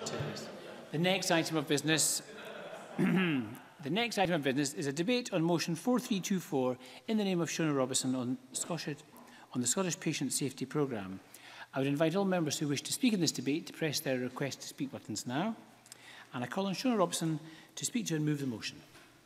The next item of business is a debate on motion 4324 in the name of Shona Robison on the Scottish Patient Safety Programme. I would invite all members who wish to speak in this debate to press their request to speak buttons now. And I call on Shona Robison to speak to and move the motion.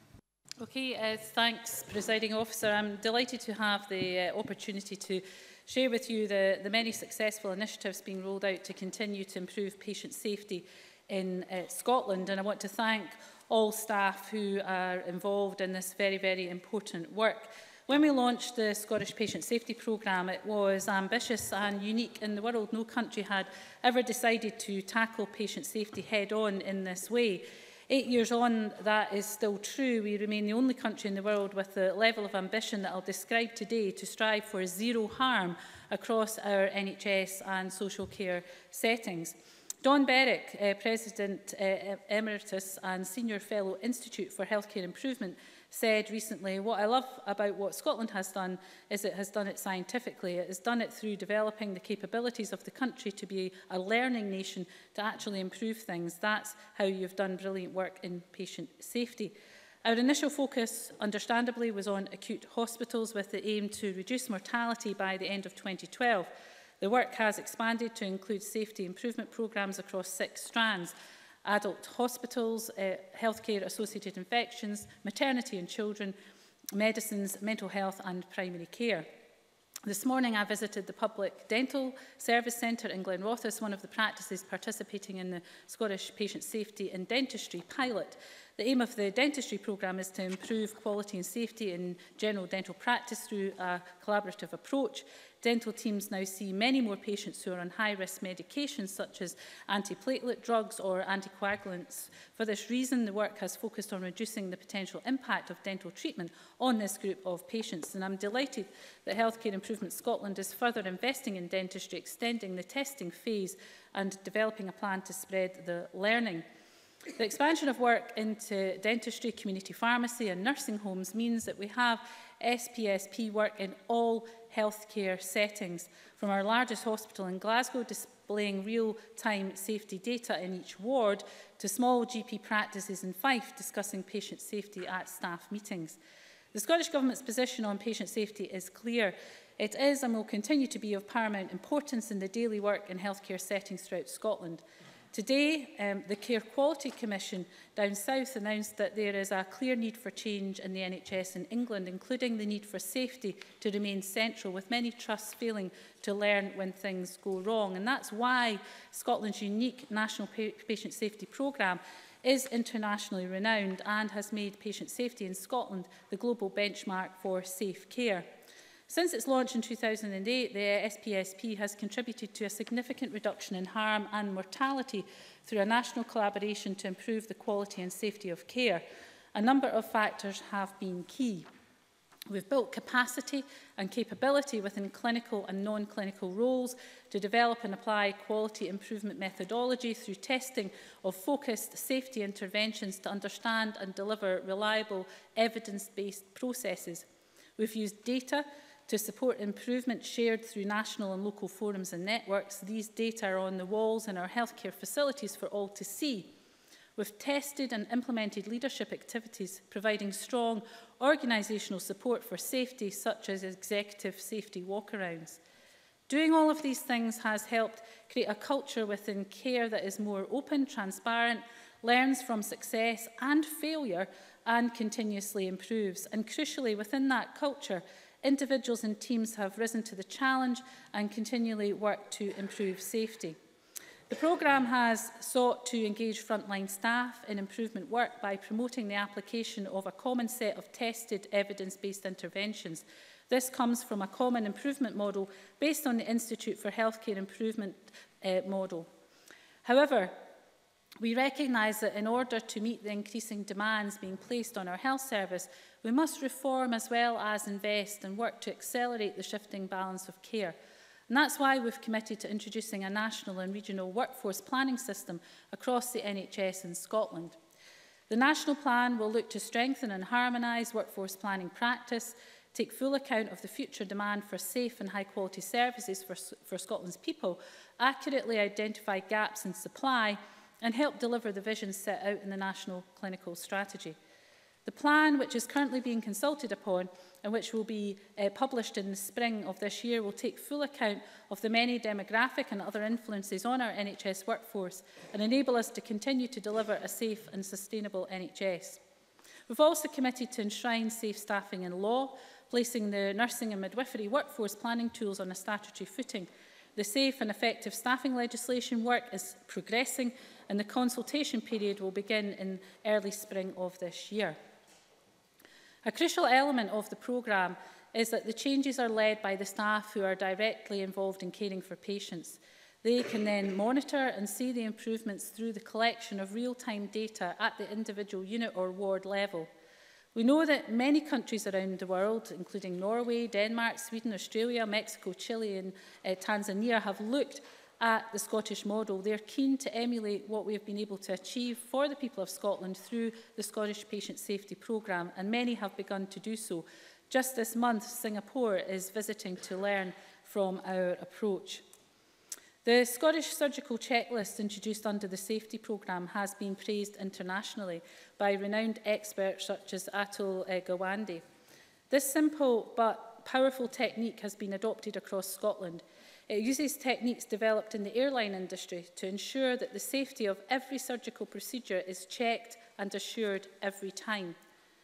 Okay, thanks, Presiding Officer. I'm delighted to have the opportunity to share with you the many successful initiatives being rolled out to continue to improve patient safety in Scotland. And I want to thank all staff who are involved in this very, very important work. When we launched the Scottish Patient Safety Programme, it was ambitious and unique in the world. No country had ever decided to tackle patient safety head-on in this way. 8 years on, that is still true. We remain the only country in the world with the level of ambition that I'll describe today to strive for zero harm across our NHS and social care settings. Don Berwick, President Emeritus and Senior Fellow Institute for Healthcare Improvement, said recently, what I love about what Scotland has done is it has done it scientifically. It has done it through developing the capabilities of the country to be a learning nation to actually improve things. That's how you've done brilliant work in patient safety. Our initial focus, understandably, was on acute hospitals with the aim to reduce mortality by the end of 2012. The work has expanded to include safety improvement programmes across 6 strands: adult hospitals, healthcare-associated infections, maternity and children, medicines, mental health and primary care. This morning I visited the Public Dental Service Centre in Glenrothes, one of the practices participating in the Scottish Patient Safety in Dentistry pilot. The aim of the dentistry programme is to improve quality and safety in general dental practice through a collaborative approach. Dental teams now see many more patients who are on high-risk medications such as antiplatelet drugs or anticoagulants. For this reason, the work has focused on reducing the potential impact of dental treatment on this group of patients. And I'm delighted that Healthcare Improvement Scotland is further investing in dentistry, extending the testing phase and developing a plan to spread the learning. The expansion of work into dentistry, community pharmacy and nursing homes means that we have SPSP work in all healthcare settings, from our largest hospital in Glasgow displaying real-time safety data in each ward to small GP practices in Fife discussing patient safety at staff meetings. The Scottish Government's position on patient safety is clear. It is and will continue to be of paramount importance in the daily work in healthcare settings throughout Scotland. Today, the Care Quality Commission down south announced that there is a clear need for change in the NHS in England, including the need for safety to remain central, with many trusts failing to learn when things go wrong. And that's why Scotland's unique National Patient Safety Programme is internationally renowned and has made patient safety in Scotland the global benchmark for safe care. Since its launch in 2008, the SPSP has contributed to a significant reduction in harm and mortality through a national collaboration to improve the quality and safety of care. A number of factors have been key. We've built capacity and capability within clinical and non-clinical roles to develop and apply quality improvement methodology through testing of focused safety interventions to understand and deliver reliable evidence-based processes. We've used data to support improvement shared through national and local forums and networks. These data are on the walls in our healthcare facilities for all to see. We've tested and implemented leadership activities, providing strong organisational support for safety, such as executive safety walkarounds. Doing all of these things has helped create a culture within care that is more open, transparent, learns from success and failure, and continuously improves. And crucially, within that culture, individuals and teams have risen to the challenge and continually work to improve safety. The programme has sought to engage frontline staff in improvement work by promoting the application of a common set of tested evidence-based interventions. This comes from a common improvement model based on the Institute for Healthcare Improvement model. However, we recognise that in order to meet the increasing demands being placed on our health service, we must reform as well as invest and work to accelerate the shifting balance of care. And that's why we've committed to introducing a national and regional workforce planning system across the NHS in Scotland. The national plan will look to strengthen and harmonise workforce planning practice, take full account of the future demand for safe and high-quality services for Scotland's people, accurately identify gaps in supply, and help deliver the vision set out in the National Clinical Strategy. The plan, which is currently being consulted upon and which will be published in the spring of this year, will take full account of the many demographic and other influences on our NHS workforce and enable us to continue to deliver a safe and sustainable NHS. We've also committed to enshrine safe staffing in law, placing the nursing and midwifery workforce planning tools on a statutory footing. The safe and effective staffing legislation work is progressing, and the consultation period will begin in early spring of this year. A crucial element of the programme is that the changes are led by the staff who are directly involved in caring for patients. They can then monitor and see the improvements through the collection of real-time data at the individual unit or ward level. We know that many countries around the world, including Norway, Denmark, Sweden, Australia, Mexico, Chile and Tanzania, have looked at the Scottish model. They're keen to emulate what we have been able to achieve for the people of Scotland through the Scottish Patient Safety Programme, and many have begun to do so. Just this month, Singapore is visiting to learn from our approach. The Scottish Surgical Checklist introduced under the Safety Programme has been praised internationally by renowned experts such as Atul Gawande. This simple but powerful technique has been adopted across Scotland. It uses techniques developed in the airline industry to ensure that the safety of every surgical procedure is checked and assured every time.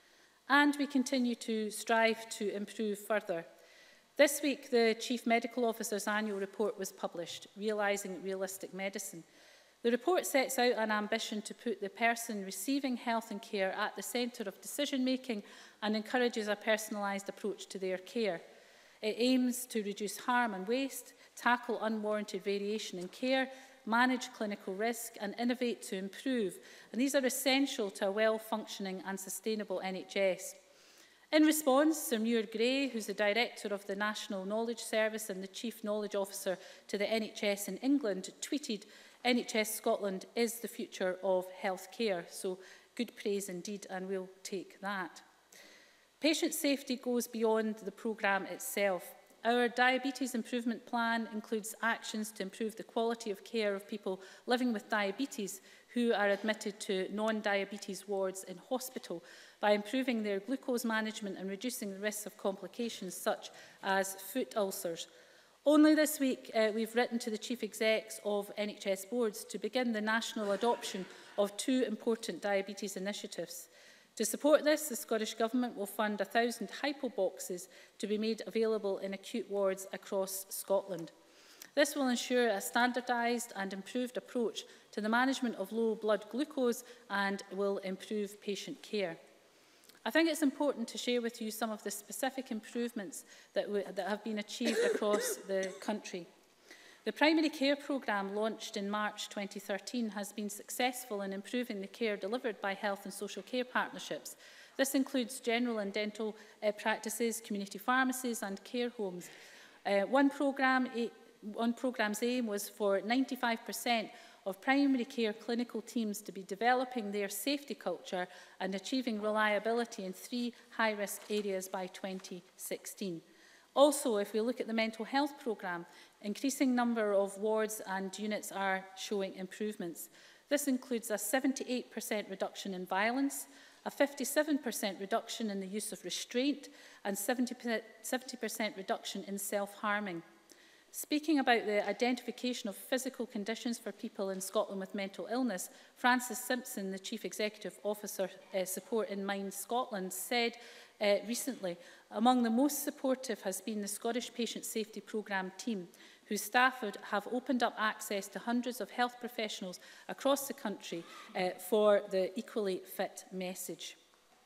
And we continue to strive to improve further. This week, the Chief Medical Officer's annual report was published, Realising Realistic Medicine. The report sets out an ambition to put the person receiving health and care at the centre of decision-making and encourages a personalised approach to their care. It aims to reduce harm and waste, tackle unwarranted variation in care, manage clinical risk and innovate to improve. And these are essential to a well-functioning and sustainable NHS. In response, Sir Muir Gray, who's the Director of the National Knowledge Service and the Chief Knowledge Officer to the NHS in England, tweeted, "NHS Scotland is the future of healthcare." So good praise indeed, and we'll take that. Patient safety goes beyond the programme itself. Our Diabetes Improvement Plan includes actions to improve the quality of care of people living with diabetes who are admitted to non-diabetes wards in hospital by improving their glucose management and reducing the risks of complications such as foot ulcers. Only this week, we've written to the Chief Execs of NHS boards to begin the national adoption of 2 important diabetes initiatives. To support this, the Scottish Government will fund 1,000 hypo boxes to be made available in acute wards across Scotland. This will ensure a standardised and improved approach to the management of low blood glucose and will improve patient care. I think it's important to share with you some of the specific improvements that have been achieved across the country. The primary care programme launched in March 2013 has been successful in improving the care delivered by health and social care partnerships. This includes general and dental practices, community pharmacies and care homes. One programme's aim was for 95% of primary care clinical teams to be developing their safety culture and achieving reliability in 3 high-risk areas by 2016. Also, if we look at the mental health programme, increasing number of wards and units are showing improvements. This includes a 78% reduction in violence, a 57% reduction in the use of restraint, and 70% reduction in self-harming. Speaking about the identification of physical conditions for people in Scotland with mental illness, Francis Simpson, the Chief Executive Officer Support in Mind Scotland, said recently, among the most supportive has been the Scottish Patient Safety Programme team, whose staff have opened up access to hundreds of health professionals across the country for the Equally Fit message.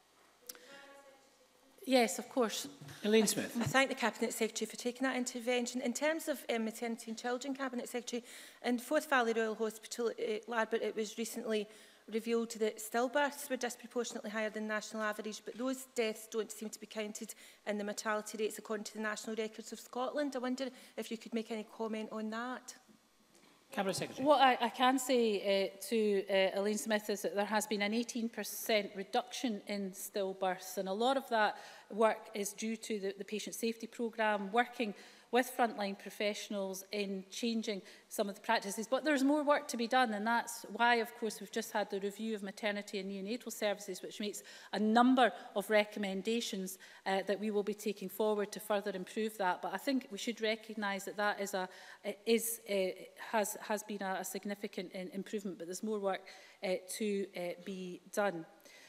Yes, of course. Elaine Smith. I thank the Cabinet Secretary for taking that intervention. In terms of maternity and children, Cabinet Secretary, in Forth Valley Royal Hospital at Ladbert, it was recently revealed that stillbirths were disproportionately higher than national average, but those deaths don't seem to be counted in the mortality rates according to the National Records of Scotland. I wonder if you could make any comment on that. Cabinet Secretary. What I can say to Elaine Smith is that there has been an 18% reduction in stillbirths, and a lot of that work is due to the Patient Safety Programme, working with frontline professionals in changing some of the practices. But there's more work to be done, and that's why, of course, we've just had the review of maternity and neonatal services, which makes a number of recommendations that we will be taking forward to further improve that. But I think we should recognise that that has been a significant improvement, but there's more work to be done.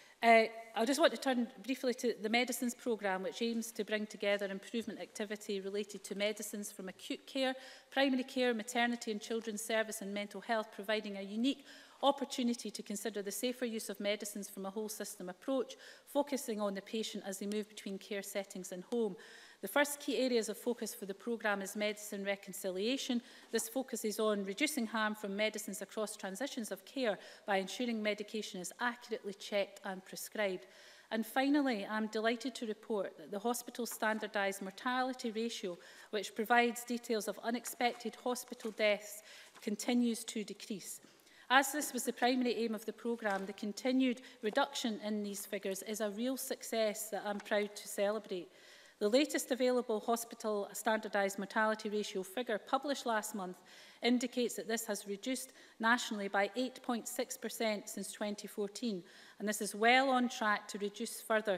I just want to turn briefly to the medicines programme, which aims to bring together improvement activity related to medicines from acute care, primary care, maternity and children's service and mental health, providing a unique opportunity to consider the safer use of medicines from a whole system approach, focusing on the patient as they move between care settings and home. The first key areas of focus for the programme is medicine reconciliation. This focuses on reducing harm from medicines across transitions of care by ensuring medication is accurately checked and prescribed. And finally, I'm delighted to report that the hospital standardised mortality ratio, which provides details of unexpected hospital deaths, continues to decrease. As this was the primary aim of the programme, the continued reduction in these figures is a real success that I'm proud to celebrate. The latest available hospital standardised mortality ratio figure published last month indicates that this has reduced nationally by 8.6% since 2014, and this is well on track to reduce further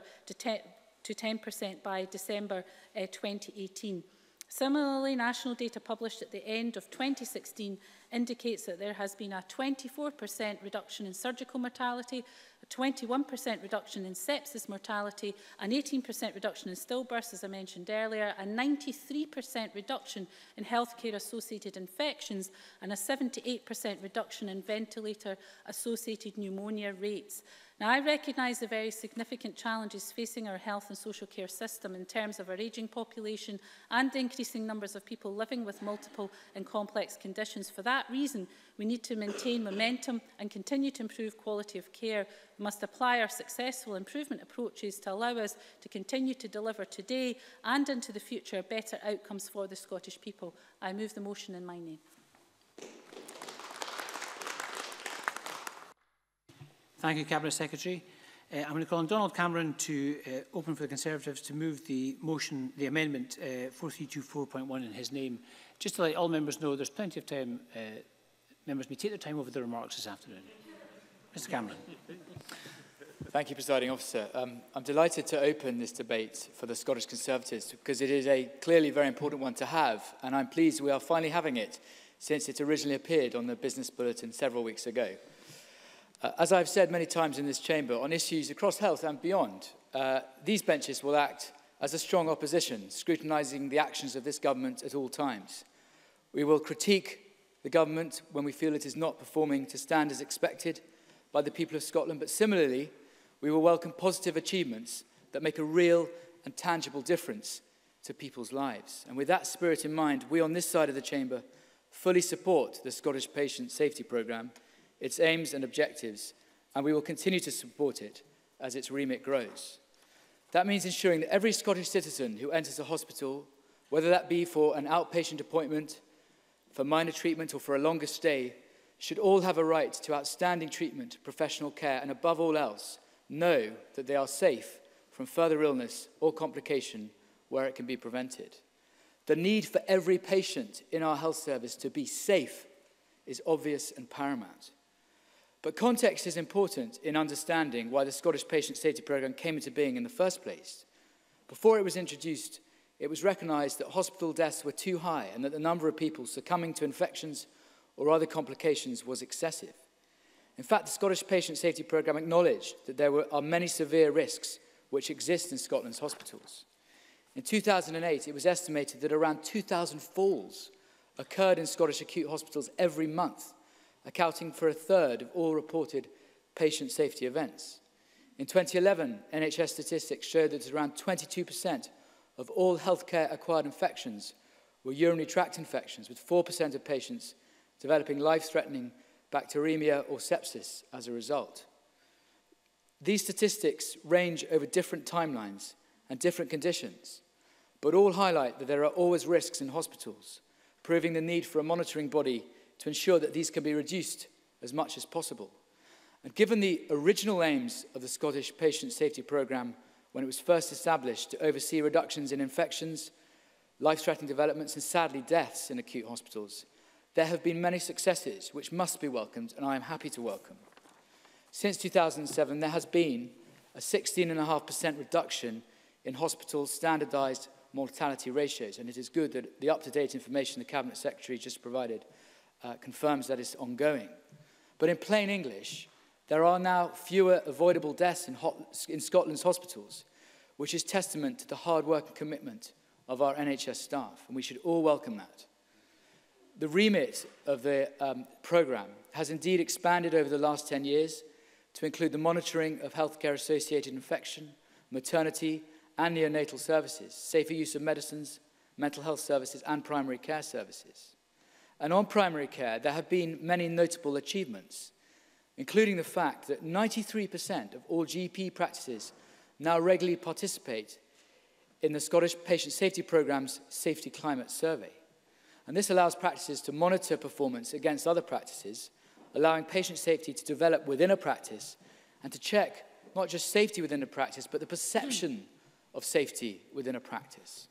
to 10% by December 2018. Similarly, national data published at the end of 2016 indicates that there has been a 24% reduction in surgical mortality, a 21% reduction in sepsis mortality, an 18% reduction in stillbirths, as I mentioned earlier, a 93% reduction in healthcare-associated infections, and a 78% reduction in ventilator-associated pneumonia rates. Now, I recognise the very significant challenges facing our health and social care system in terms of our ageing population and the increasing numbers of people living with multiple and complex conditions. For that reason, we need to maintain momentum and continue to improve quality of care. We must apply our successful improvement approaches to allow us to continue to deliver today and into the future better outcomes for the Scottish people. I move the motion in my name. Thank you, Cabinet Secretary. I'm going to call on Donald Cameron to open for the Conservatives to move the motion, the amendment 4324.1 in his name. Just to let all members know, there's plenty of time. Members may take their time over the remarks this afternoon. Mr. Cameron. Thank you, Presiding Officer. I'm delighted to open this debate for the Scottish Conservatives because it is a clearly very important one to have, and I'm pleased we are finally having it since it originally appeared on the Business Bulletin several weeks ago. As I've said many times in this chamber, on issues across health and beyond, these benches will act as a strong opposition, scrutinising the actions of this government at all times. We will critique the government when we feel it is not performing to standards expected by the people of Scotland, but similarly, we will welcome positive achievements that make a real and tangible difference to people's lives. And with that spirit in mind, we on this side of the chamber fully support the Scottish Patient Safety Programme, its aims and objectives, and we will continue to support it as its remit grows. That means ensuring that every Scottish citizen who enters a hospital, whether that be for an outpatient appointment, for minor treatment or for a longer stay, should all have a right to outstanding treatment, professional care, and above all else, know that they are safe from further illness or complication where it can be prevented. The need for every patient in our health service to be safe is obvious and paramount. But context is important in understanding why the Scottish Patient Safety Programme came into being in the first place. Before it was introduced, it was recognised that hospital deaths were too high and that the number of people succumbing to infections or other complications was excessive. In fact, the Scottish Patient Safety Programme acknowledged that there are many severe risks which exist in Scotland's hospitals. In 2008, it was estimated that around 2,000 falls occurred in Scottish acute hospitals every month, accounting for a third of all reported patient safety events. In 2011, NHS statistics showed that around 22% of all healthcare-acquired infections were urinary tract infections, with 4% of patients developing life-threatening bacteremia or sepsis as a result. These statistics range over different timelines and different conditions, but all highlight that there are always risks in hospitals, proving the need for a monitoring body to ensure that these can be reduced as much as possible. And given the original aims of the Scottish Patient Safety Programme when it was first established to oversee reductions in infections, life-threatening developments and sadly deaths in acute hospitals, there have been many successes which must be welcomed, and I am happy to welcome. Since 2007, there has been a 16.5% reduction in hospitals' standardised mortality ratios, and it is good that the up-to-date information the Cabinet Secretary just provided confirms that it's ongoing. But in plain English, there are now fewer avoidable deaths in Scotland's hospitals, which is testament to the hard work and commitment of our NHS staff, and we should all welcome that. The remit of the programme has indeed expanded over the last 10 years to include the monitoring of healthcare-associated infection, maternity and neonatal services, safer use of medicines, mental health services and primary care services. And on primary care, there have been many notable achievements, including the fact that 93% of all GP practices now regularly participate in the Scottish Patient Safety Programme's Safety Climate Survey. And this allows practices to monitor performance against other practices, allowing patient safety to develop within a practice and to check not just safety within a practice, but the perception of safety within a practice.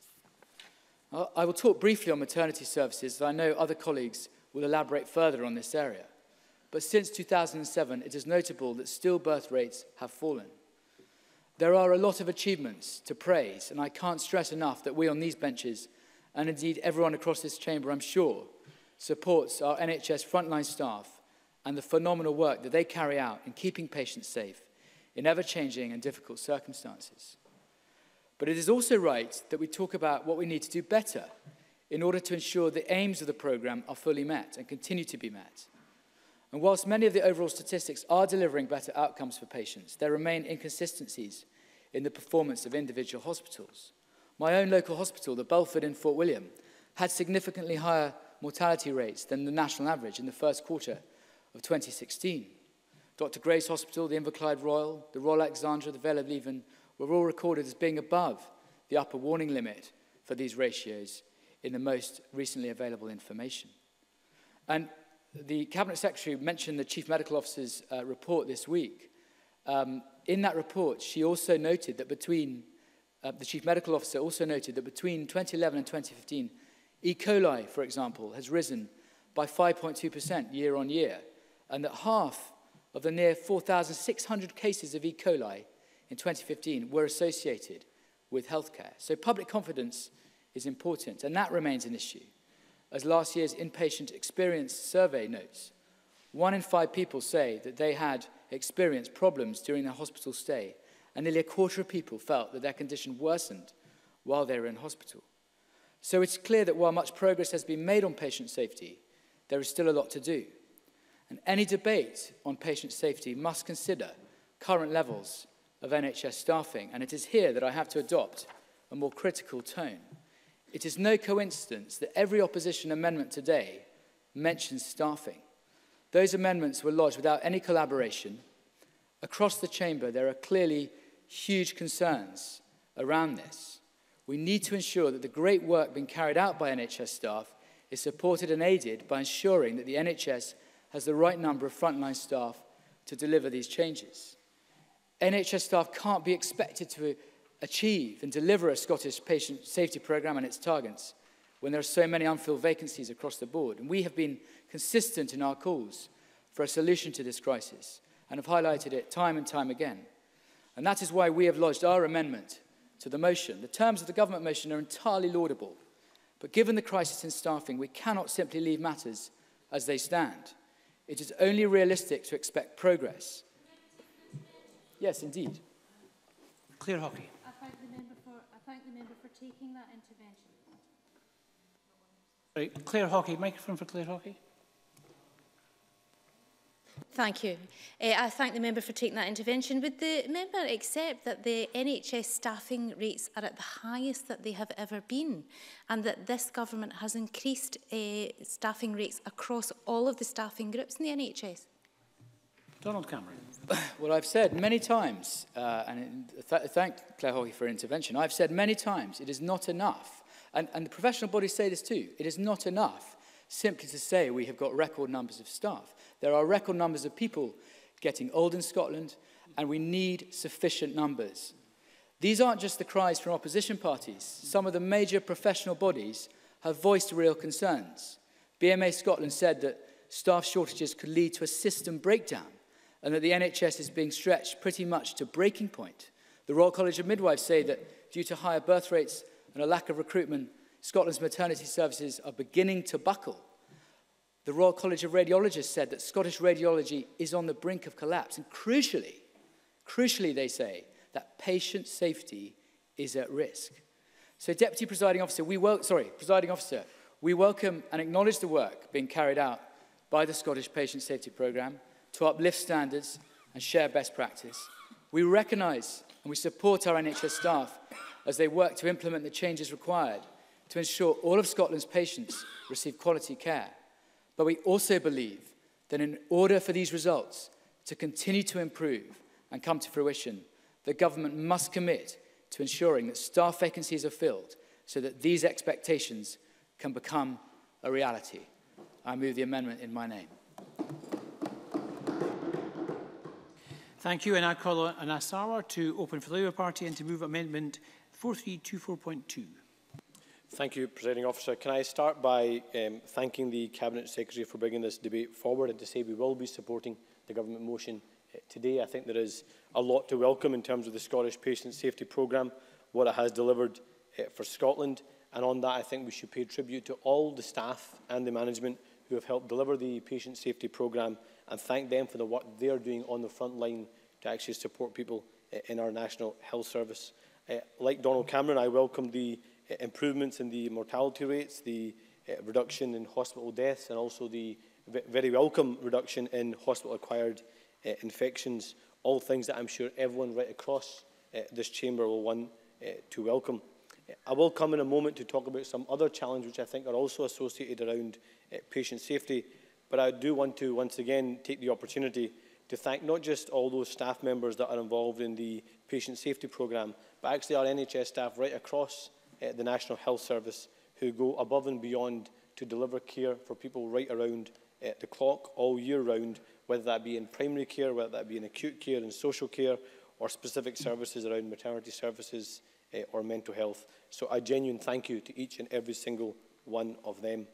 I will talk briefly on maternity services, as I know other colleagues will elaborate further on this area. But since 2007, it is notable that stillbirth rates have fallen. There are a lot of achievements to praise, and I can't stress enough that we on these benches, and indeed everyone across this chamber, I'm sure, supports our NHS frontline staff and the phenomenal work that they carry out in keeping patients safe in ever-changing and difficult circumstances. But it is also right that we talk about what we need to do better in order to ensure the aims of the programme are fully met and continue to be met. And whilst many of the overall statistics are delivering better outcomes for patients, there remain inconsistencies in the performance of individual hospitals. My own local hospital, the Belford in Fort William, had significantly higher mortality rates than the national average in the first quarter of 2016. Dr. Gray's Hospital, the Inverclyde Royal, the Royal Alexandra, the Vale of Leven were all recorded as being above the upper warning limit for these ratios in the most recently available information. And the Cabinet Secretary mentioned the Chief Medical Officer's report this week. In that report, she also noted that the Chief Medical Officer also noted that between 2011 and 2015, E. coli, for example, has risen by 5.2% year on year, and that half of the near 4,600 cases of E. coli in 2015 were associated with healthcare. So public confidence is important, and that remains an issue. As last year's inpatient experience survey notes, 1 in 5 people say that they had experienced problems during their hospital stay, and nearly a quarter of people felt that their condition worsened while they were in hospital. So it's clear that while much progress has been made on patient safety, there is still a lot to do. And any debate on patient safety must consider current levels of NHS staffing, and it is here that I have to adopt a more critical tone. It is no coincidence that every opposition amendment today mentions staffing. Those amendments were lodged without any collaboration. Across the chamber, there are clearly huge concerns around this. We need to ensure that the great work being carried out by NHS staff is supported and aided by ensuring that the NHS has the right number of frontline staff to deliver these changes. NHS staff can't be expected to achieve and deliver a Scottish patient safety programme and its targets when there are so many unfilled vacancies across the board. And we have been consistent in our calls for a solution to this crisis and have highlighted it time and time again. And that is why we have lodged our amendment to the motion. The terms of the government motion are entirely laudable, but given the crisis in staffing, we cannot simply leave matters as they stand. It is only realistic to expect progress. Yes, indeed. Claire Hockey. I thank the member for taking that intervention. Right, Claire Hockey, microphone for Claire Hockey. Thank you. I thank the member for taking that intervention. Would the member accept that the NHS staffing rates are at the highest that they have ever been, and that this government has increased staffing rates across all of the staffing groups in the NHS? Donald Cameron. Well, I've said many times, and thank Claire Hockey for her intervention, I've said many times it is not enough, and the professional bodies say this too, it is not enough simply to say we have got record numbers of staff. There are record numbers of people getting old in Scotland, and we need sufficient numbers. These aren't just the cries from opposition parties. Some of the major professional bodies have voiced real concerns. BMA Scotland said that staff shortages could lead to a system breakdown and that the NHS is being stretched pretty much to breaking point. The Royal College of Midwives say that due to higher birth rates and a lack of recruitment, Scotland's maternity services are beginning to buckle. The Royal College of Radiologists said that Scottish radiology is on the brink of collapse. And crucially, they say that patient safety is at risk. So, Deputy Presiding Officer, we welcome and acknowledge the work being carried out by the Scottish Patient Safety Programme to uplift standards and share best practice. We recognise and we support our NHS staff as they work to implement the changes required to ensure all of Scotland's patients receive quality care. But we also believe that in order for these results to continue to improve and come to fruition, the government must commit to ensuring that staff vacancies are filled so that these expectations can become a reality. I move the amendment in my name. Thank you. And I call on Asawa to open for the Labour Party and to move amendment 4324.2. Thank you, Presiding Officer. Can I start by thanking the Cabinet Secretary for bringing this debate forward and to say we will be supporting the government motion today. I think there is a lot to welcome in terms of the Scottish Patient Safety Programme, what it has delivered for Scotland. And on that, I think we should pay tribute to all the staff and the management who have helped deliver the Patient Safety Programme and thank them for the work they are doing on the front line to actually support people in our National Health Service. Like Donald Cameron, I welcome the improvements in the mortality rates, the reduction in hospital deaths, and also the very welcome reduction in hospital-acquired infections, all things that I'm sure everyone right across this chamber will want to welcome. I will come in a moment to talk about some other challenges which I think are also associated around patient safety, but I do want to once again take the opportunity to thank not just all those staff members that are involved in the patient safety programme, but actually our NHS staff right across the National Health Service who go above and beyond to deliver care for people right around the clock all year round, whether that be in primary care, whether that be in acute care and social care, or specific services around maternity services or mental health. So a genuine thank you to each and every single one of them.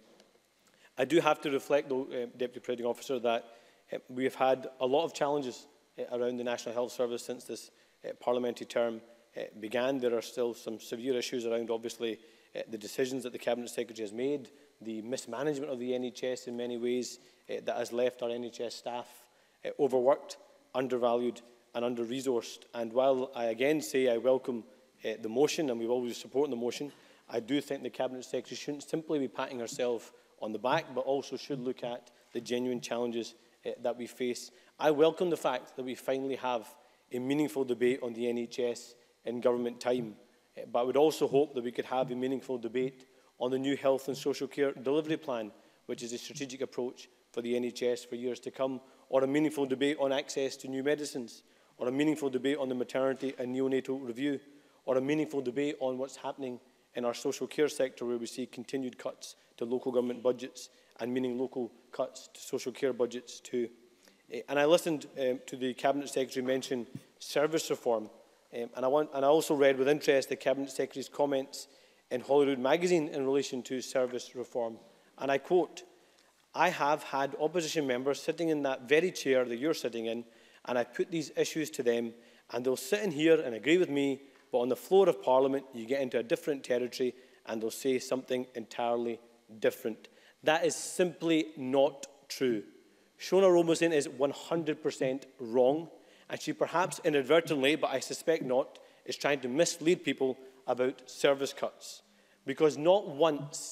I do have to reflect, though, Deputy Presiding Officer, that we have had a lot of challenges around the National Health Service since this parliamentary term began. There are still some severe issues around, obviously, the decisions that the Cabinet Secretary has made, the mismanagement of the NHS in many ways that has left our NHS staff overworked, undervalued and under-resourced. And while I again say I welcome the motion and we will always support the motion, I do think the Cabinet Secretary shouldn't simply be patting herself on the back, but also should look at the genuine challenges that we face. I welcome the fact that we finally have a meaningful debate on the NHS in government time, but I would also hope that we could have a meaningful debate on the new health and social care delivery plan, which is a strategic approach for the NHS for years to come, or a meaningful debate on access to new medicines, or a meaningful debate on the maternity and neonatal review, or a meaningful debate on what's happening in our social care sector, where we see continued cuts to local government budgets and meaning local cuts to social care budgets too. And I listened to the Cabinet Secretary mention service reform, and I also read with interest the Cabinet Secretary's comments in Holyrood magazine in relation to service reform. And I quote, "I have had opposition members sitting in that very chair that you're sitting in, and I put these issues to them, and they'll sit in here and agree with me, but on the floor of Parliament, you get into a different territory, and they'll say something entirely different." That is simply not true. Shona Robison is 100% wrong, and she perhaps inadvertently, but I suspect not, is trying to mislead people about service cuts. Because not once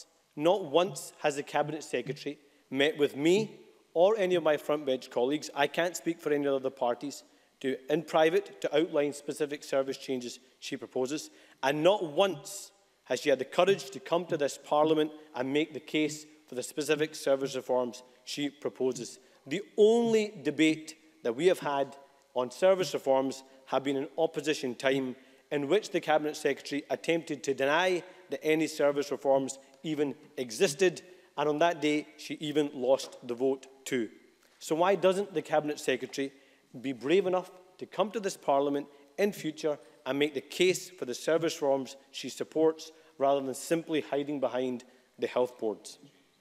has the Cabinet Secretary met with me or any of my front bench colleagues, I can't speak for any other parties, in private to outline specific service changes she proposes, and not once has she had the courage to come to this Parliament and make the case for the specific service reforms she proposes. The only debate that we have had on service reforms have been in opposition time, in which the Cabinet Secretary attempted to deny that any service reforms even existed, and on that day she even lost the vote too. So why doesn't the Cabinet Secretary be brave enough to come to this Parliament in future and make the case for the service reforms she supports, rather than simply hiding behind the health boards.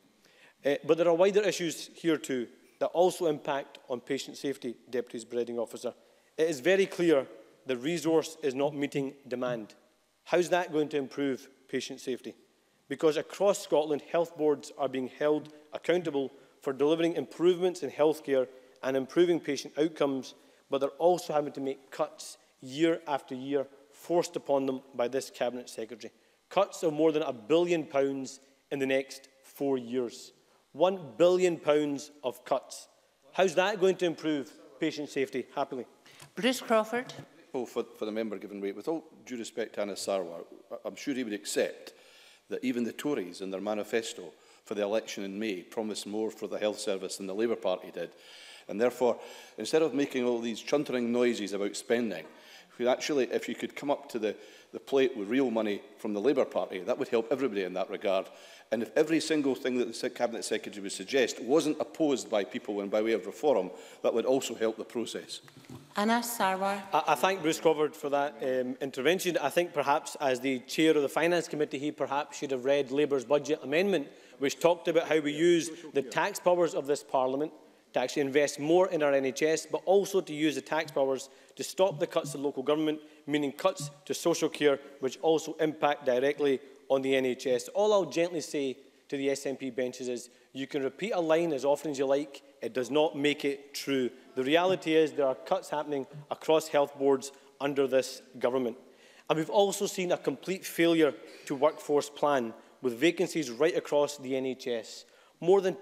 But there are wider issues here too that also impact on patient safety, Deputy Presiding Officer. It is very clear the resource is not meeting demand. How is that going to improve patient safety? Because across Scotland, health boards are being held accountable for delivering improvements in healthcare and improving patient outcomes, but they're also having to make cuts year after year, forced upon them by this Cabinet Secretary. Cuts of more than £1 billion in the next 4 years. £1 billion of cuts. How's that going to improve patient safety? Happily. Bruce Crawford. For the member given way, with all due respect to Anas Sarwar, I'm sure he would accept that even the Tories in their manifesto for the election in May promised more for the health service than the Labour Party did. And therefore, instead of making all these chuntering noises about spending, if you could come up to the plate with real money from the Labour Party, that would help everybody in that regard. And if every single thing that the Cabinet Secretary would suggest wasn't opposed by people and by way of reform, that would also help the process. Anas Sarwar. I thank Bruce Crawford for that intervention. I think perhaps as the chair of the Finance Committee, he perhaps should have read Labour's budget amendment, which talked about how we use the tax powers of this Parliament to actually invest more in our NHS, but also to use the tax powers to stop the cuts to local government, meaning cuts to social care, which also impact directly on the NHS. All I'll gently say to the SNP benches is, you can repeat a line as often as you like, it does not make it true. The reality is there are cuts happening across health boards under this government. And we've also seen a complete failure to workforce plan, with vacancies right across the NHS. More than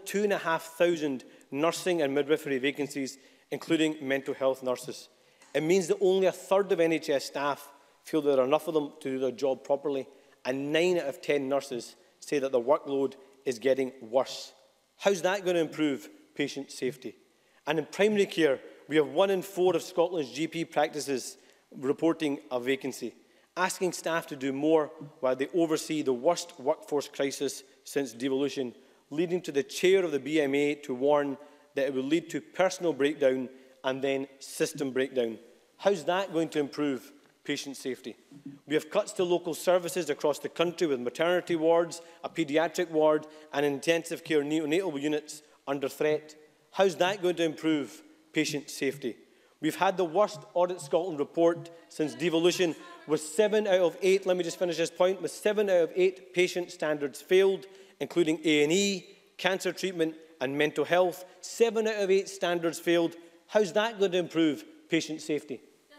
2,500 nursing and midwifery vacancies, including mental health nurses. It means that only a third of NHS staff feel there are enough of them to do their job properly, and 9 out of 10 nurses say that the workload is getting worse. How's that going to improve patient safety? And in primary care, we have 1 in 4 of Scotland's GP practices reporting a vacancy, asking staff to do more while they oversee the worst workforce crisis since devolution, leading to the chair of the BMA to warn that it will lead to personal breakdown and then system breakdown. How's that going to improve patient safety? We have cuts to local services across the country, with maternity wards, a paediatric ward and intensive care neonatal units under threat. How's that going to improve patient safety? We've had the worst Audit Scotland report since devolution, with 7 out of 8, let me just finish this point, with 7 out of 8 patient standards failed, including A&E, cancer treatment and mental health. 7 out of 8 standards failed. How's that going to improve patient safety?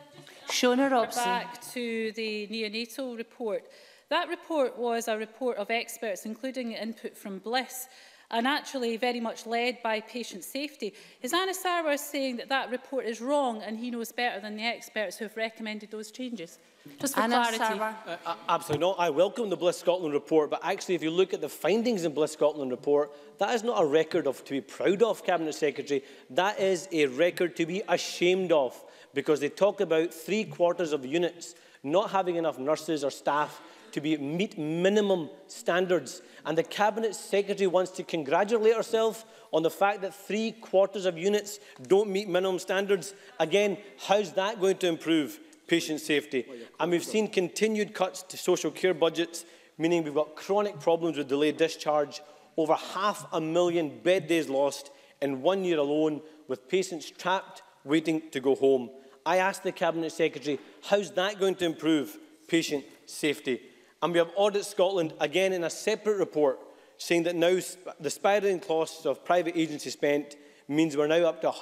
Shona Robison. Back to the neonatal report. That report was a report of experts, including input from Bliss, and actually very much led by patient safety. Is Anas Sarwar saying that that report is wrong and he knows better than the experts who have recommended those changes? Just for clarity. Absolutely not. I welcome the Bliss Scotland report, but actually if you look at the findings in Bliss Scotland report, that is not a record to be proud of, Cabinet Secretary. That is a record to be ashamed of, because they talk about 3/4 of the units not having enough nurses or staff to meet minimum standards. And the Cabinet Secretary wants to congratulate herself on the fact that 3/4 of units don't meet minimum standards. Again, how's that going to improve patient safety? And we've seen continued cuts to social care budgets, meaning we've got chronic problems with delayed discharge, over 500,000 bed days lost in 1 year alone, with patients trapped waiting to go home. I asked the Cabinet Secretary, how's that going to improve patient safety? And we have Audit Scotland, again in a separate report, saying that now the spiralling costs of private agency spent means we're now up to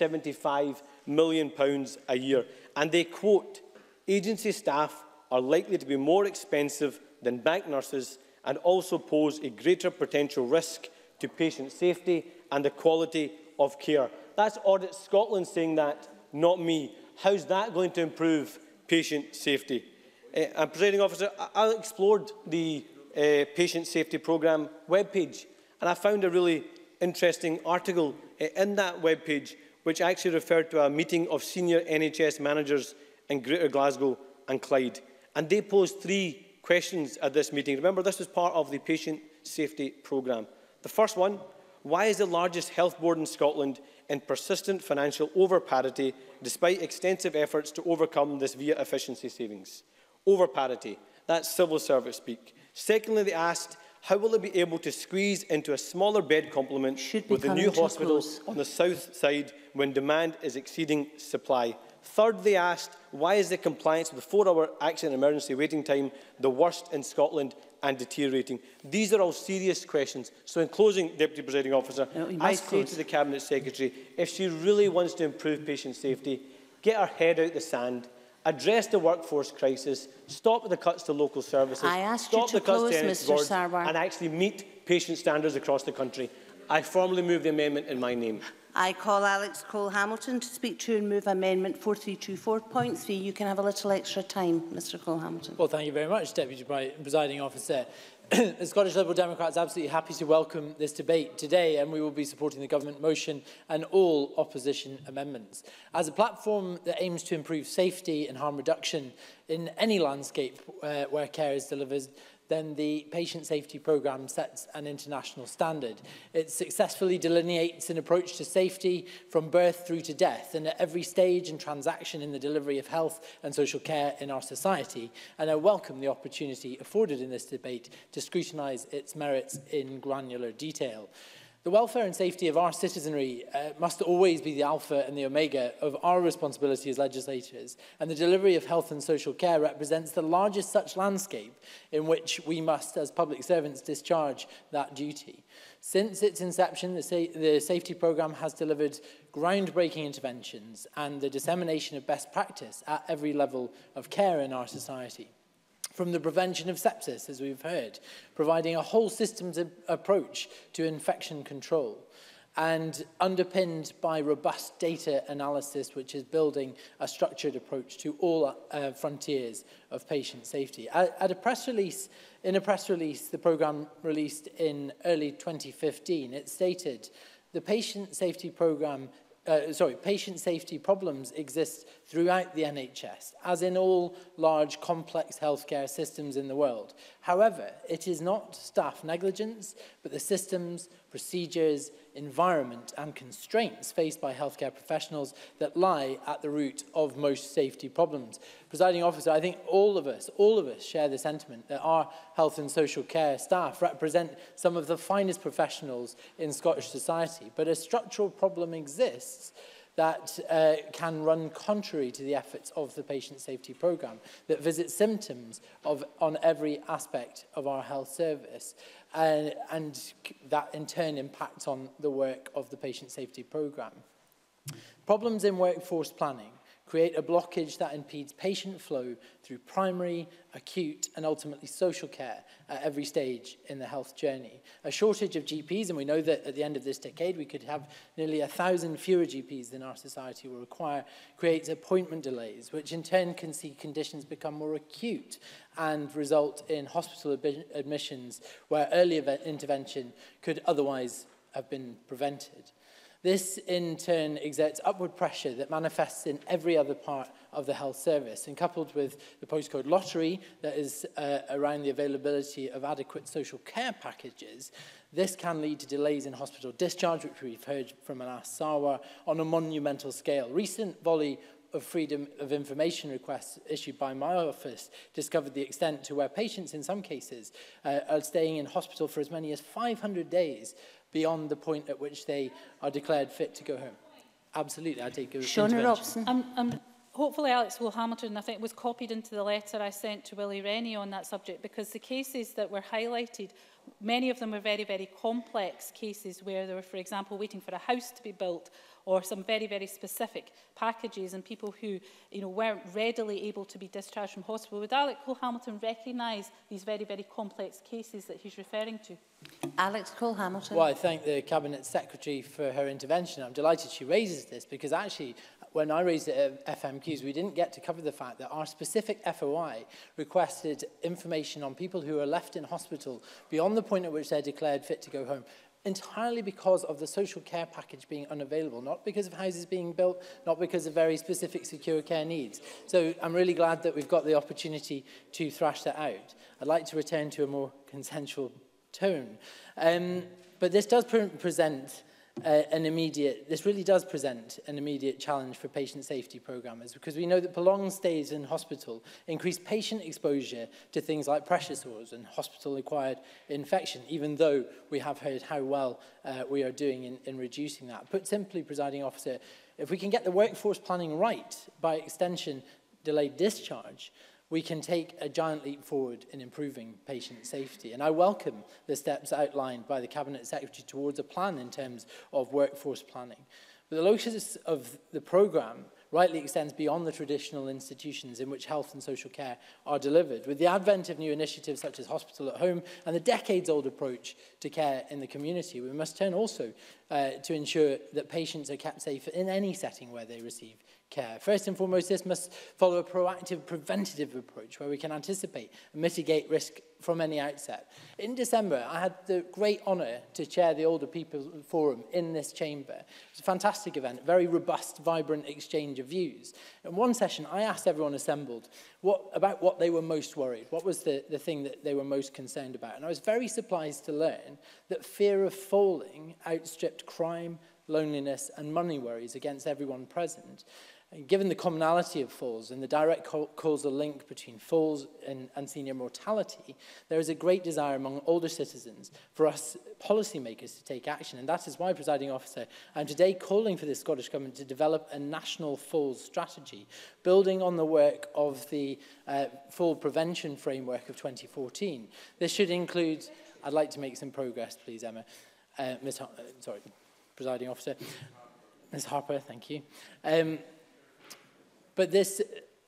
£175 million a year. And they quote, agency staff are likely to be more expensive than bank nurses and also pose a greater potential risk to patient safety and the quality of care. That's Audit Scotland saying that, not me. How's that going to improve patient safety? And, Presiding Officer, I explored the Patient Safety Programme webpage, and I found a really interesting article in that webpage, which actually referred to a meeting of senior NHS managers in Greater Glasgow and Clyde. And they posed 3 questions at this meeting. Remember, this was part of the Patient Safety Programme. The first one, why is the largest health board in Scotland in persistent financial over-parity despite extensive efforts to overcome this via efficiency savings. Over-parity, that's civil service speak. Secondly, they asked, how will it be able to squeeze into a smaller bed complement with the new hospital on the south side when demand is exceeding supply? Third, they asked, why is the compliance with the 4-hour accident emergency waiting time the worst in Scotland and deteriorating? These are all serious questions. So in closing, Deputy Presiding Officer, I say to the Cabinet Secretary, if she really wants to improve patient safety, get her head out the sand, address the workforce crisis, stop the cuts to local services, stop the cuts to NHS boards, and actually meet patient standards across the country. I formally move the amendment in my name. I call Alex Cole-Hamilton to speak to and move Amendment 4324.3. You can have a little extra time, Mr Cole-Hamilton. Well, thank you very much, Deputy Presiding Officer. The Scottish Liberal Democrats are absolutely happy to welcome this debate today, and we will be supporting the government motion and all opposition amendments. As a platform that aims to improve safety and harm reduction in any landscape where care is delivered, then the patient safety programme sets an international standard. It successfully delineates an approach to safety from birth through to death and at every stage and transaction in the delivery of health and social care in our society. And I welcome the opportunity afforded in this debate to scrutinise its merits in granular detail. The welfare and safety of our citizenry must always be the alpha and the omega of our responsibility as legislators, and the delivery of health and social care represents the largest such landscape in which we must, as public servants, discharge that duty. Since its inception, the safety programme has delivered groundbreaking interventions and the dissemination of best practice at every level of care in our society. From the prevention of sepsis, as we've heard, providing a whole systems approach to infection control, and underpinned by robust data analysis, which is building a structured approach to all frontiers of patient safety. In a press release, the programme released in early 2015, it stated the patient safety programme patient safety problems exist throughout the NHS, as in all large, complex healthcare systems in the world. However, it is not staff negligence, but the systems, procedures, environment and constraints faced by healthcare professionals that lie at the root of most safety problems. Presiding Officer, I think all of us share the sentiment that our health and social care staff represent some of the finest professionals in Scottish society, but a structural problem exists that can run contrary to the efforts of the patient safety programme, that visits symptoms on every aspect of our health service, and that in turn impacts on the work of the patient safety programme. Problems in workforce planning create a blockage that impedes patient flow through primary, acute and ultimately social care at every stage in the health journey. A shortage of GPs, and we know that at the end of this decade we could have nearly 1,000 fewer GPs than our society will require, creates appointment delays, which in turn can see conditions become more acute and result in hospital admissions where early intervention could otherwise have been prevented. This, in turn, exerts upward pressure that manifests in every other part of the health service, and coupled with the postcode lottery that is around the availability of adequate social care packages, this can lead to delays in hospital discharge, which we've heard from Anas Sarwar, on a monumental scale. Recent volley of freedom of information requests issued by my office discovered the extent to where patients, in some cases, are staying in hospital for as many as 500 days beyond the point at which they are declared fit to go home. Absolutely, I take Shona Robison. Hopefully Alex Cole-Hamilton, I think, was copied into the letter I sent to Willie Rennie on that subject, because the cases that were highlighted, many of them were very, very complex cases where they were, for example, waiting for a house to be built, or some very, very specific packages, and people who, weren't readily able to be discharged from hospital. Would Alex Cole-Hamilton recognise these very, very complex cases that he's referring to? Alex Cole-Hamilton. Well, I thank the Cabinet Secretary for her intervention. I'm delighted she raises this, because actually, when I raised it at FMQs, we didn't get to cover the fact that our specific FOI requested information on people who are left in hospital beyond the point at which they're declared fit to go home, entirely because of the social care package being unavailable, not because of houses being built, not because of very specific secure care needs. So I'm really glad that we've got the opportunity to thrash that out. I'd like to return to a more consensual tone. But this does present this really does present an immediate challenge for patient safety programmers, because we know that prolonged stays in hospital increase patient exposure to things like pressure sores and hospital-acquired infection, even though we have heard how well we are doing in reducing that. Put simply, Presiding Officer, if we can get the workforce planning right, by extension, delayed discharge, we can take a giant leap forward in improving patient safety. And I welcome the steps outlined by the Cabinet Secretary towards a plan in terms of workforce planning. But the locus of the programme rightly extends beyond the traditional institutions in which health and social care are delivered. With the advent of new initiatives such as Hospital at Home and the decades-old approach to care in the community, we must turn also to ensure that patients are kept safe in any setting where they receive care. First and foremost, this must follow a proactive, preventative approach where we can anticipate and mitigate risk from any outset. In December, I had the great honour to chair the Older People Forum in this chamber. It was a fantastic event, very robust, vibrant exchange of views. In one session, I asked everyone assembled about what they were most worried, what was the thing that they were most concerned about. And I was very surprised to learn that fear of falling outstripped crime, loneliness and money worries against everyone present. And given the commonality of falls and the direct causal link between falls and senior mortality, there is a great desire among older citizens for us policymakers to take action. And that is why, Presiding Officer, I'm today calling for the Scottish Government to develop a national falls strategy, building on the work of the fall prevention framework of 2014. This should include, I'd like to make some progress, please, Emma. Presiding Officer. Ms. Harper, thank you. But this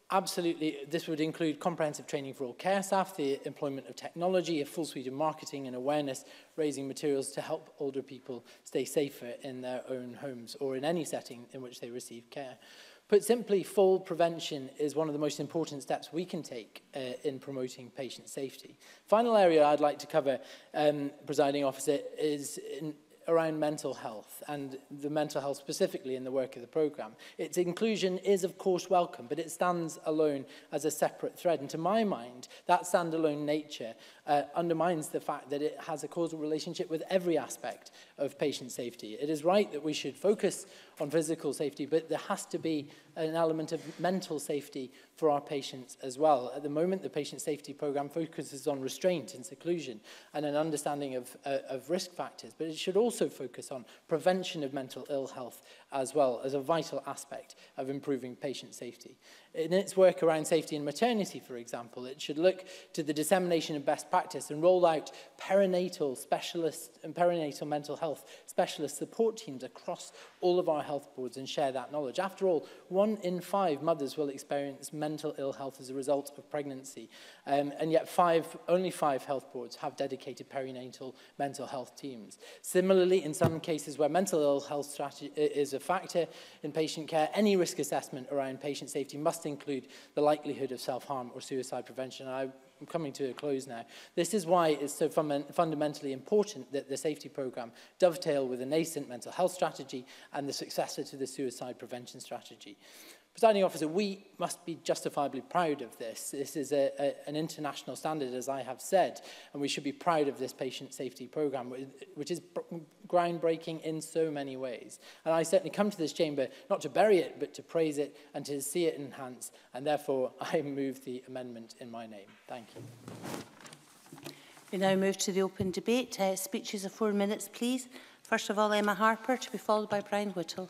would include comprehensive training for all care staff, the employment of technology, a full suite of marketing and awareness raising materials to help older people stay safer in their own homes or in any setting in which they receive care. Put simply, fall prevention is one of the most important steps we can take in promoting patient safety. Final area I'd like to cover, Presiding Officer, is around mental health, and the mental health specifically in the work of the programme. Its inclusion is, of course, welcome, but it stands alone as a separate thread. And to my mind, that standalone nature undermines the fact that it has a causal relationship with every aspect of patient safety. It is right that we should focus on physical safety, but there has to be an element of mental safety for our patients as well. At the moment, the patient safety programme focuses on restraint and seclusion and an understanding of risk factors, but it should also focus on prevention of mental ill health as well as a vital aspect of improving patient safety. In its work around safety in maternity, for example, it should look to the dissemination of best practice and roll out perinatal specialists and perinatal mental health specialist support teams across all of our health boards and share that knowledge. After all, 1 in 5 mothers will experience mental ill health as a result of pregnancy, and yet only 5 health boards have dedicated perinatal mental health teams. Similarly, in some cases where mental ill health strategy is a factor in patient care, any risk assessment around patient safety must include the likelihood of self-harm or suicide prevention. I'm coming to a close now. This is why it's so fundamentally important that the safety programme dovetail with a nascent mental health strategy and the successor to the suicide prevention strategy. Presiding Officer, we must be justifiably proud of this. This is an international standard, as I have said, and we should be proud of this patient safety programme, which is groundbreaking in so many ways. And I certainly come to this chamber not to bury it, but to praise it and to see it enhanced, and therefore I move the amendment in my name. Thank you. We now move to the open debate. Speeches of 4 minutes, please. First of all, Emma Harper, to be followed by Brian Whittle.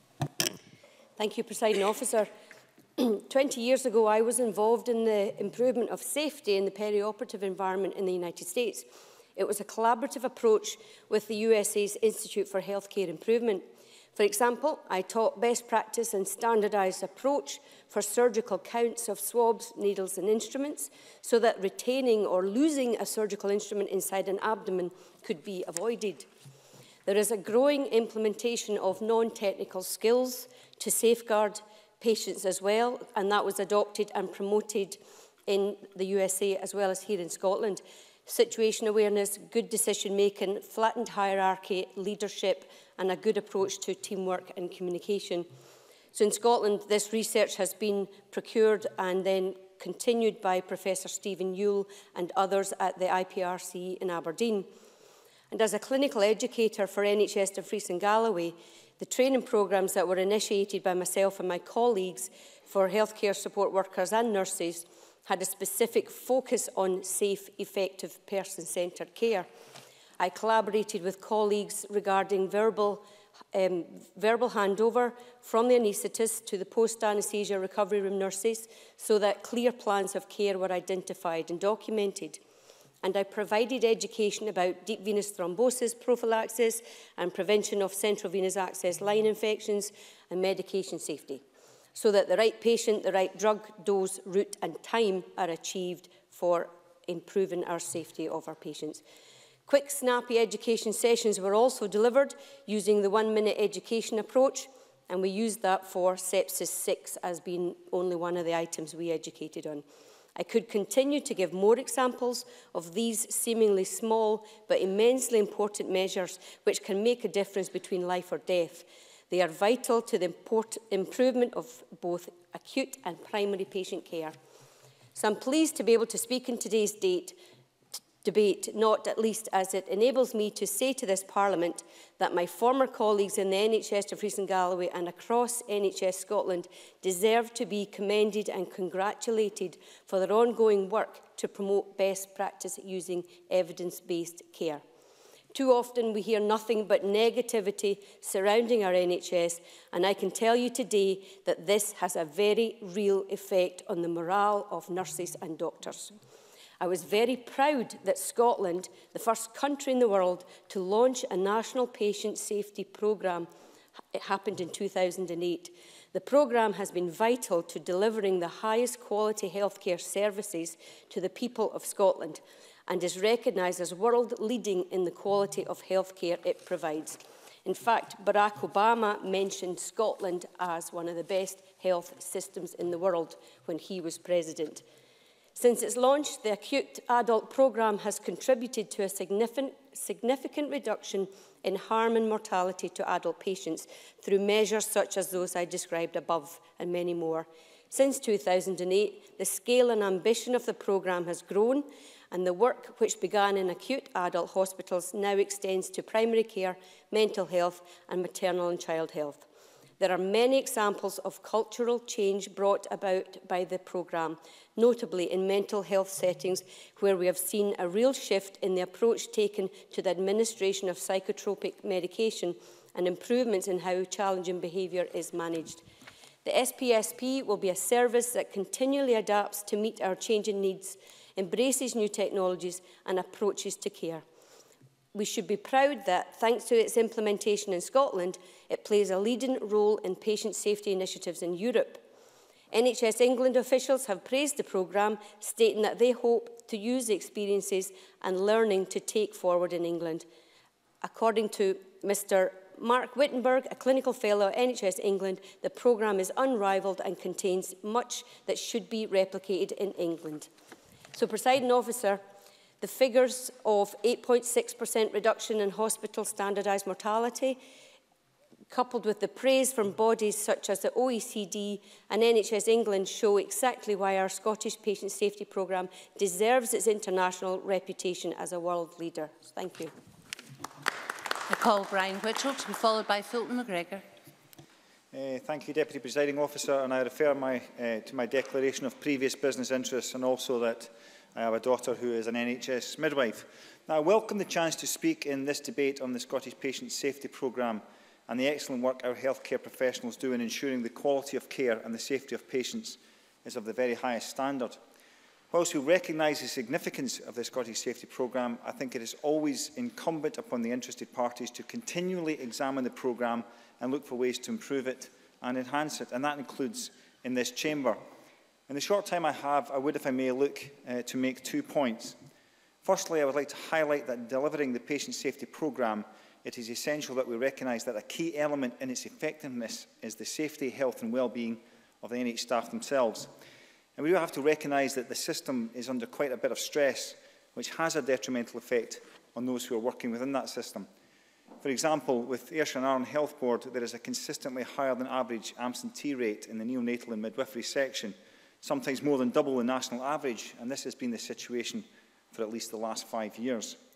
Thank you, Presiding Officer. 20 years ago, I was involved in the improvement of safety in the perioperative environment in the United States. It was a collaborative approach with the USA's Institute for Healthcare Improvement. For example, I taught best practice and standardised approach for surgical counts of swabs, needles and instruments so that retaining or losing a surgical instrument inside an abdomen could be avoided. There is a growing implementation of non-technical skills to safeguard patients as well, and that was adopted and promoted in the USA as well as here in Scotland. Situation awareness, good decision-making, flattened hierarchy, leadership, and a good approach to teamwork and communication. So in Scotland, this research has been procured and then continued by Professor Stephen Yule and others at the IPRC in Aberdeen. And as a clinical educator for NHS Dumfries and Galloway, the training programmes that were initiated by myself and my colleagues for healthcare support workers and nurses had a specific focus on safe, effective, person-centred care. I collaborated with colleagues regarding verbal handover from the anaesthetist to the post-anaesthesia recovery room nurses so that clear plans of care were identified and documented. And I provided education about deep venous thrombosis prophylaxis and prevention of central venous access line infections and medication safety, so that the right patient, the right drug, dose, route and time are achieved for improving our safety of our patients. Quick, snappy education sessions were also delivered using the 1-minute education approach, and we used that for sepsis 6 as being only one of the items we educated on. I could continue to give more examples of these seemingly small but immensely important measures which can make a difference between life or death. They are vital to the improvement of both acute and primary patient care. So I'm pleased to be able to speak in today's debate, not at least as it enables me to say to this Parliament that my former colleagues in the NHS Dumfries and Galloway and across NHS Scotland deserve to be commended and congratulated for their ongoing work to promote best practice using evidence-based care. Too often we hear nothing but negativity surrounding our NHS, and I can tell you today that this has a very real effect on the morale of nurses and doctors. I was very proud that Scotland, the first country in the world to launch a national patient safety programme, it happened in 2008. The programme has been vital to delivering the highest quality healthcare services to the people of Scotland and is recognised as world-leading in the quality of healthcare it provides. In fact, Barack Obama mentioned Scotland as one of the best health systems in the world when he was president. Since its launch, the acute adult programme has contributed to a significant reduction in harm and mortality to adult patients through measures such as those I described above and many more. Since 2008, the scale and ambition of the programme has grown, and the work which began in acute adult hospitals now extends to primary care, mental health and maternal and child health. There are many examples of cultural change brought about by the programme, notably in mental health settings where we have seen a real shift in the approach taken to the administration of psychotropic medication and improvements in how challenging behaviour is managed. The SPSP will be a service that continually adapts to meet our changing needs, embraces new technologies and approaches to care. We should be proud that, thanks to its implementation in Scotland, it plays a leading role in patient safety initiatives in Europe. NHS England officials have praised the programme, stating that they hope to use the experiences and learning to take forward in England. According to Mr. Mark Wittenberg, a clinical fellow at NHS England, the programme is unrivalled and contains much that should be replicated in England. So, Presiding Officer, the figures of 8.6% reduction in hospital standardised mortality, coupled with the praise from bodies such as the OECD and NHS England, show exactly why our Scottish Patient Safety Programme deserves its international reputation as a world leader. Thank you. I call Brian Whittle to be followed by Fulton McGregor. Thank you, Deputy Presiding Officer, and I refer to my declaration of previous business interests and also that I have a daughter who is an NHS midwife. Now, I welcome the chance to speak in this debate on the Scottish Patient Safety Programme and the excellent work our healthcare professionals do in ensuring the quality of care and the safety of patients is of the very highest standard. Whilst we recognise the significance of the Scottish Safety Programme, I think it is always incumbent upon the interested parties to continually examine the programme and look for ways to improve it and enhance it, and that includes in this chamber. In the short time I have, I would, if I may, look to make 2 points. Firstly, I would like to highlight that in delivering the Patient Safety Programme, it is essential that we recognise that a key element in its effectiveness is the safety, health and well-being of the NH staff themselves. And we do have to recognise that the system is under quite a bit of stress, which has a detrimental effect on those who are working within that system. For example, with Ayrshire and Arran Health Board, there is a consistently higher than average absentee rate in the neonatal and midwifery section, sometimes more than double the national average, and this has been the situation for at least the last 5 years.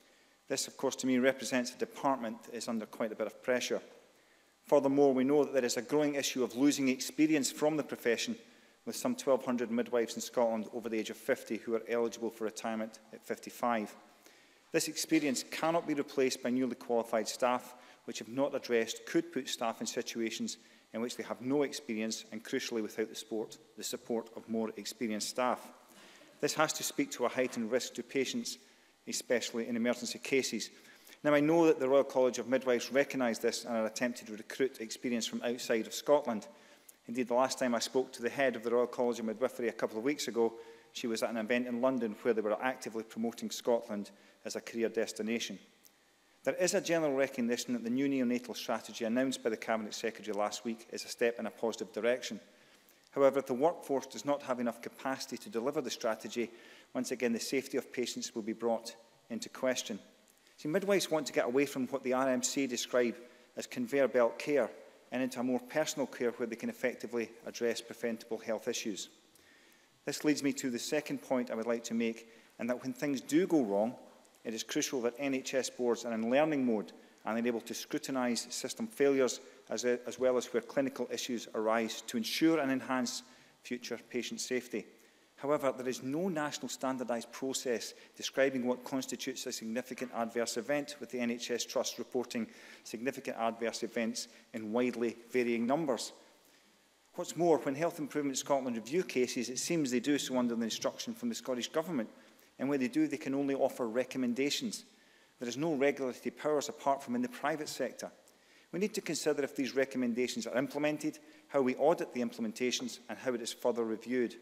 This, of course, to me represents a department that is under quite a bit of pressure. Furthermore, we know that there is a growing issue of losing experience from the profession, with some 1,200 midwives in Scotland over the age of 50 who are eligible for retirement at 55. This experience cannot be replaced by newly qualified staff, which, if not addressed, could put staff in situations in which they have no experience and, crucially, without the support of more experienced staff. This has to speak to a heightened risk to patients, especially in emergency cases. Now, I know that the Royal College of Midwives recognise this and are attempting to recruit experience from outside of Scotland. Indeed, the last time I spoke to the head of the Royal College of Midwifery a couple of weeks ago, she was at an event in London where they were actively promoting Scotland as a career destination. There is a general recognition that the new neonatal strategy announced by the Cabinet Secretary last week is a step in a positive direction. However, if the workforce does not have enough capacity to deliver the strategy, once again the safety of patients will be brought into question. See, midwives want to get away from what the RMC describe as conveyor belt care and into a more personal care where they can effectively address preventable health issues. This leads me to the second point I would like to make, and that when things do go wrong, it is crucial that NHS boards are in learning mode and are able to scrutinise system failures as well as where clinical issues arise to ensure and enhance future patient safety. However, there is no national standardised process describing what constitutes a significant adverse event, with the NHS Trust reporting significant adverse events in widely varying numbers. What's more, when Health Improvement Scotland review cases, it seems they do so under the instruction from the Scottish Government, and where they do, they can only offer recommendations. There is no regulatory powers apart from in the private sector. We need to consider if these recommendations are implemented, how we audit the implementations, and how it is further reviewed.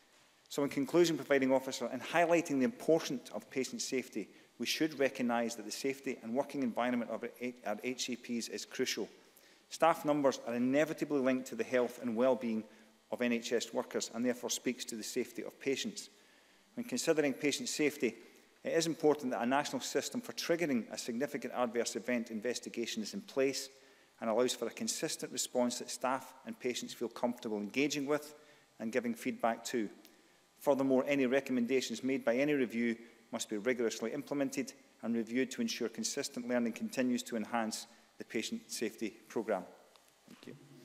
So in conclusion, Presiding Officer, in highlighting the importance of patient safety, we should recognise that the safety and working environment of our HCPs is crucial. Staff numbers are inevitably linked to the health and well-being of NHS workers and therefore speaks to the safety of patients. When considering patient safety, it is important that a national system for triggering a significant adverse event investigation is in place and allows for a consistent response that staff and patients feel comfortable engaging with and giving feedback to. Furthermore, any recommendations made by any review must be rigorously implemented and reviewed to ensure consistent learning continues to enhance the patient safety programme. Thank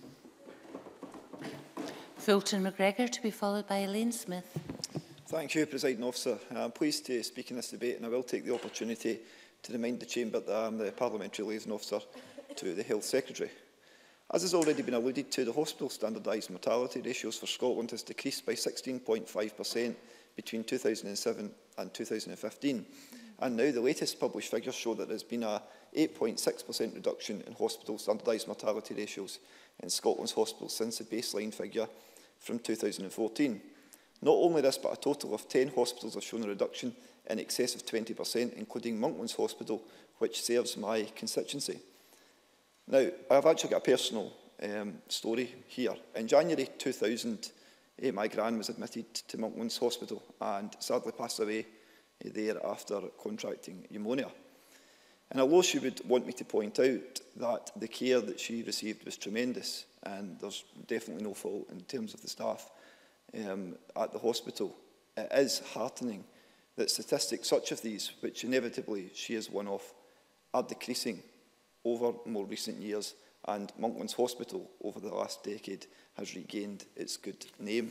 you. Fulton McGregor, to be followed by Elaine Smith. Thank you, Presiding Officer. I'm pleased to speak in this debate, and I will take the opportunity to remind the Chamber that I am the Parliamentary Liaison Officer to the Health Secretary. As has already been alluded to, the hospital standardised mortality ratios for Scotland has decreased by 16.5% between 2007 and 2015. And now the latest published figures show that there has been a 8.6% reduction in hospital standardised mortality ratios in Scotland's hospitals since the baseline figure from 2014. Not only this, but a total of 10 hospitals have shown a reduction in excess of 20%, including Monklands Hospital, which serves my constituency. Now, I've actually got a personal story here. In January 2000, my gran was admitted to Monklands Hospital and sadly passed away there after contracting pneumonia. And although she would want me to point out that the care that she received was tremendous, and there's definitely no fault in terms of the staff at the hospital, it is heartening that statistics such as these, which inevitably she is one of, are decreasing over more recent years, and Monklands Hospital over the last decade has regained its good name.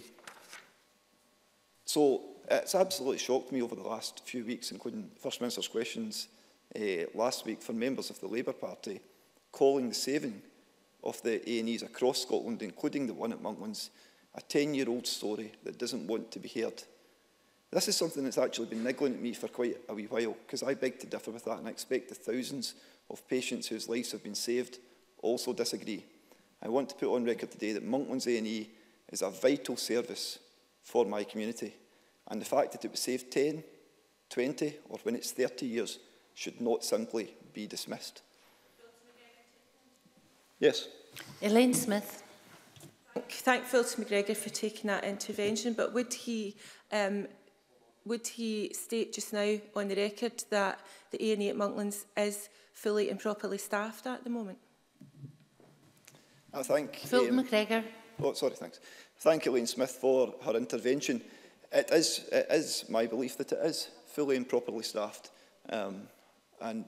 So it's absolutely shocked me over the last few weeks, including First Minister's questions last week for members of the Labour Party, calling the saving of the A&Es across Scotland, including the one at Monklands, a 10-year-old story that doesn't want to be heard. This is something that's actually been niggling at me for quite a wee while, because I beg to differ with that, and I expect the thousands of patients whose lives have been saved also disagree. I want to put on record today that Monklands A&E is a vital service for my community, and the fact that it was saved 10, 20, or when it's 30 years should not simply be dismissed. Yes. Elaine Smith. Thank Fulton McGregor for taking that intervention, but would he state just now on the record that the A&E at Monklands is fully and properly staffed at the moment? I thank Fulton McGregor. Oh, sorry, thanks. Thank Elaine Smith for her intervention. It is my belief that it is fully and properly staffed. and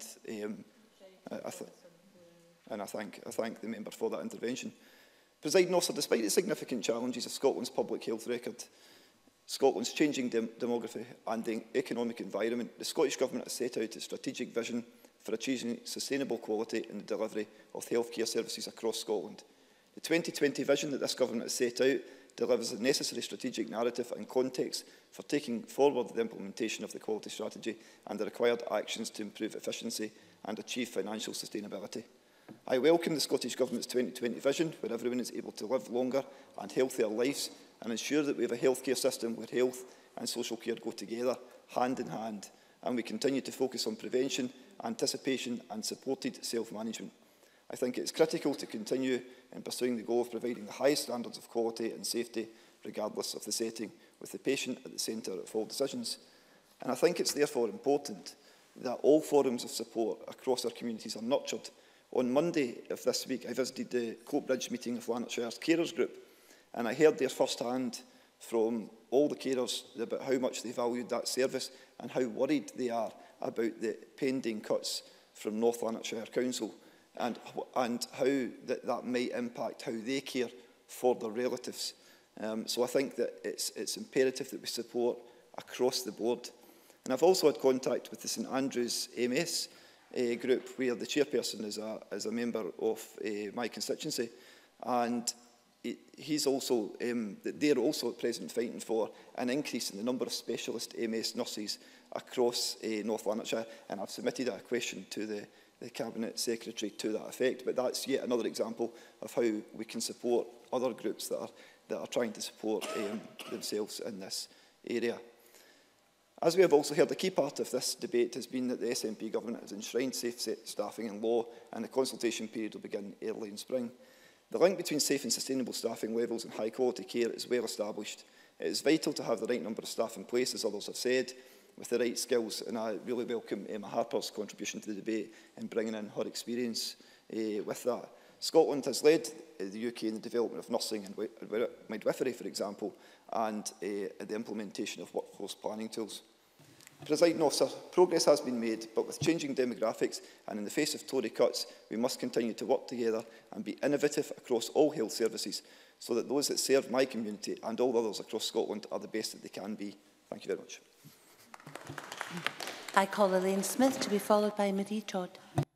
I thank the member for that intervention. Presiding Officer, despite the significant challenges of Scotland's public health record, Scotland's changing demography and the economic environment, the Scottish Government has set out a strategic vision for achieving sustainable quality in the delivery of healthcare services across Scotland. The 2020 vision that this Government has set out delivers a necessary strategic narrative and context for taking forward the implementation of the quality strategy and the required actions to improve efficiency and achieve financial sustainability. I welcome the Scottish Government's 2020 vision, where everyone is able to live longer and healthier lives, and ensure that we have a healthcare system where health and social care go together, hand in hand, and we continue to focus on prevention, anticipation and supported self-management. I think it is critical to continue in pursuing the goal of providing the highest standards of quality and safety, regardless of the setting, with the patient at the centre of all decisions. And I think it's therefore important that all forums of support across our communities are nurtured. On Monday of this week, I visited the Coatbridge meeting of Lanarkshire's carers group, and I heard there first-hand from all the carers about how much they valued that service and how worried they are about the pending cuts from North Lanarkshire Council and how that might impact how they care for their relatives. So I think that it's imperative that we support across the board. And I've also had contact with the St Andrews MS group, where the chairperson is a member of my constituency, and they're also at present fighting for an increase in the number of specialist MS nurses across North Lanarkshire, and I've submitted a question to the Cabinet Secretary to that effect. But that's yet another example of how we can support other groups that are trying to support themselves in this area. As we have also heard, a key part of this debate has been that the SNP government has enshrined safe staffing in law, and the consultation period will begin early in spring. The link between safe and sustainable staffing levels and high quality care is well established. It is vital to have the right number of staff in place, as others have said, with the right skills, and I really welcome Emma Harper's contribution to the debate in bringing in her experience with that. Scotland has led the UK in the development of nursing and midwifery, for example, and the implementation of workforce planning tools. Presiding Officer, progress has been made, but with changing demographics and in the face of Tory cuts, we must continue to work together and be innovative across all health services so that those that serve my community and all others across Scotland are the best that they can be. Thank you very much. I call Elaine Smith to be followed by Marie Todd.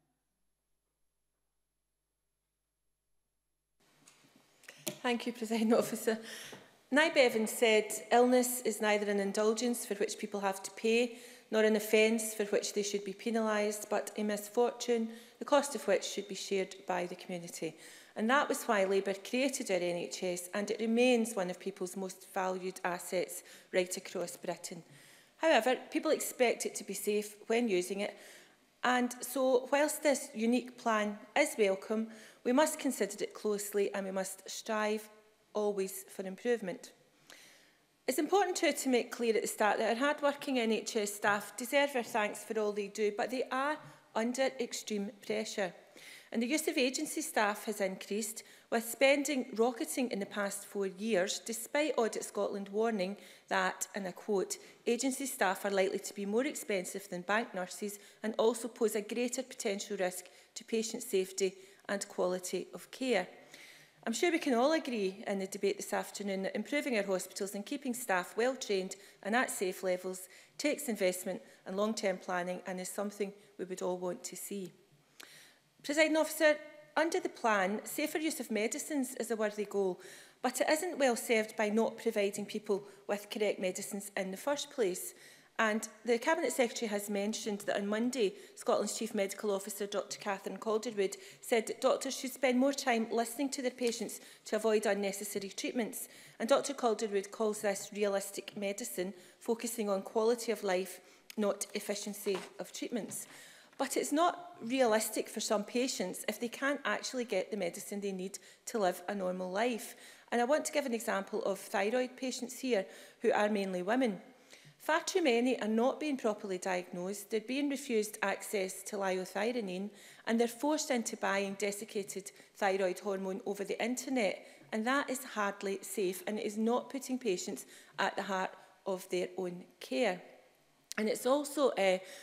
Thank you, Presiding Officer. Nye Bevan said, illness is neither an indulgence for which people have to pay, nor an offence for which they should be penalised, but a misfortune, the cost of which should be shared by the community. And that was why Labour created our NHS, and it remains one of people's most valued assets right across Britain. However, people expect it to be safe when using it, and so whilst this unique plan is welcome, we must consider it closely and we must strive always for improvement. It's important to make clear at the start that our hard-working NHS staff deserve our thanks for all they do, but they are under extreme pressure. And the use of agency staff has increased, with spending rocketing in the past 4 years, despite Audit Scotland warning that, and I quote, agency staff are likely to be more expensive than bank nurses and also pose a greater potential risk to patient safety and quality of care. I'm sure we can all agree in the debate this afternoon that improving our hospitals and keeping staff well trained and at safe levels takes investment and long-term planning, and is something we would all want to see. Presiding Officer, under the plan, safer use of medicines is a worthy goal, but it isn't well served by not providing people with correct medicines in the first place. And the Cabinet Secretary has mentioned that on Monday, Scotland's Chief Medical Officer, Dr Catherine Calderwood, said that doctors should spend more time listening to their patients to avoid unnecessary treatments. And Dr Calderwood calls this realistic medicine, focusing on quality of life, not efficiency of treatments. But it's not realistic for some patients if they can't actually get the medicine they need to live a normal life. And I want to give an example of thyroid patients here, who are mainly women. Far too many are not being properly diagnosed, they're being refused access to liothyronine, and they're forced into buying desiccated thyroid hormone over the internet. And that is hardly safe, and it is not putting patients at the heart of their own care. And it's also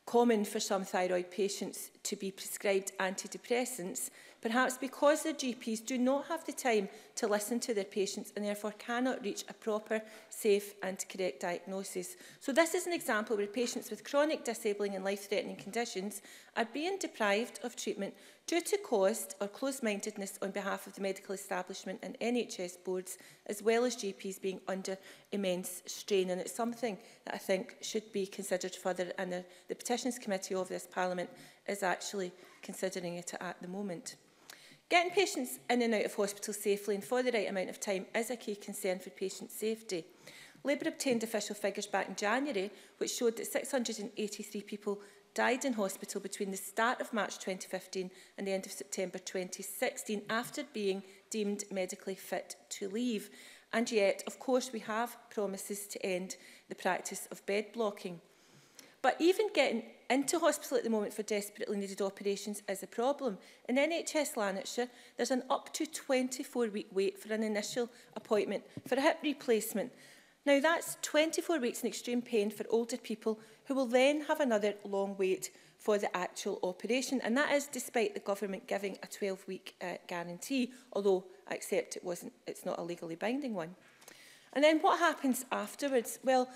common for some thyroid patients to be prescribed antidepressants, perhaps because their GPs do not have the time to listen to their patients and therefore cannot reach a proper, safe and correct diagnosis. So this is an example where patients with chronic, disabling and life-threatening conditions are being deprived of treatment due to cost or close-mindedness on behalf of the medical establishment and NHS boards, as well as GPs being under immense strain. And it's something that I think should be considered further, and the Petitions Committee of this Parliament is actually considering it at the moment. Getting patients in and out of hospital safely and for the right amount of time is a key concern for patient safety. Labour obtained official figures back in January which showed that 683 people died in hospital between the start of March 2015 and the end of September 2016 after being deemed medically fit to leave. And yet, of course, we have promises to end the practice of bed blocking. But even getting into hospital at the moment for desperately needed operations is a problem. In NHS Lanarkshire, there's an up to 24-week wait for an initial appointment for a hip replacement. Now, that's 24 weeks in extreme pain for older people who will then have another long wait for the actual operation. And that is despite the government giving a 12-week guarantee, although I accept it's not a legally binding one. And then what happens afterwards? Well,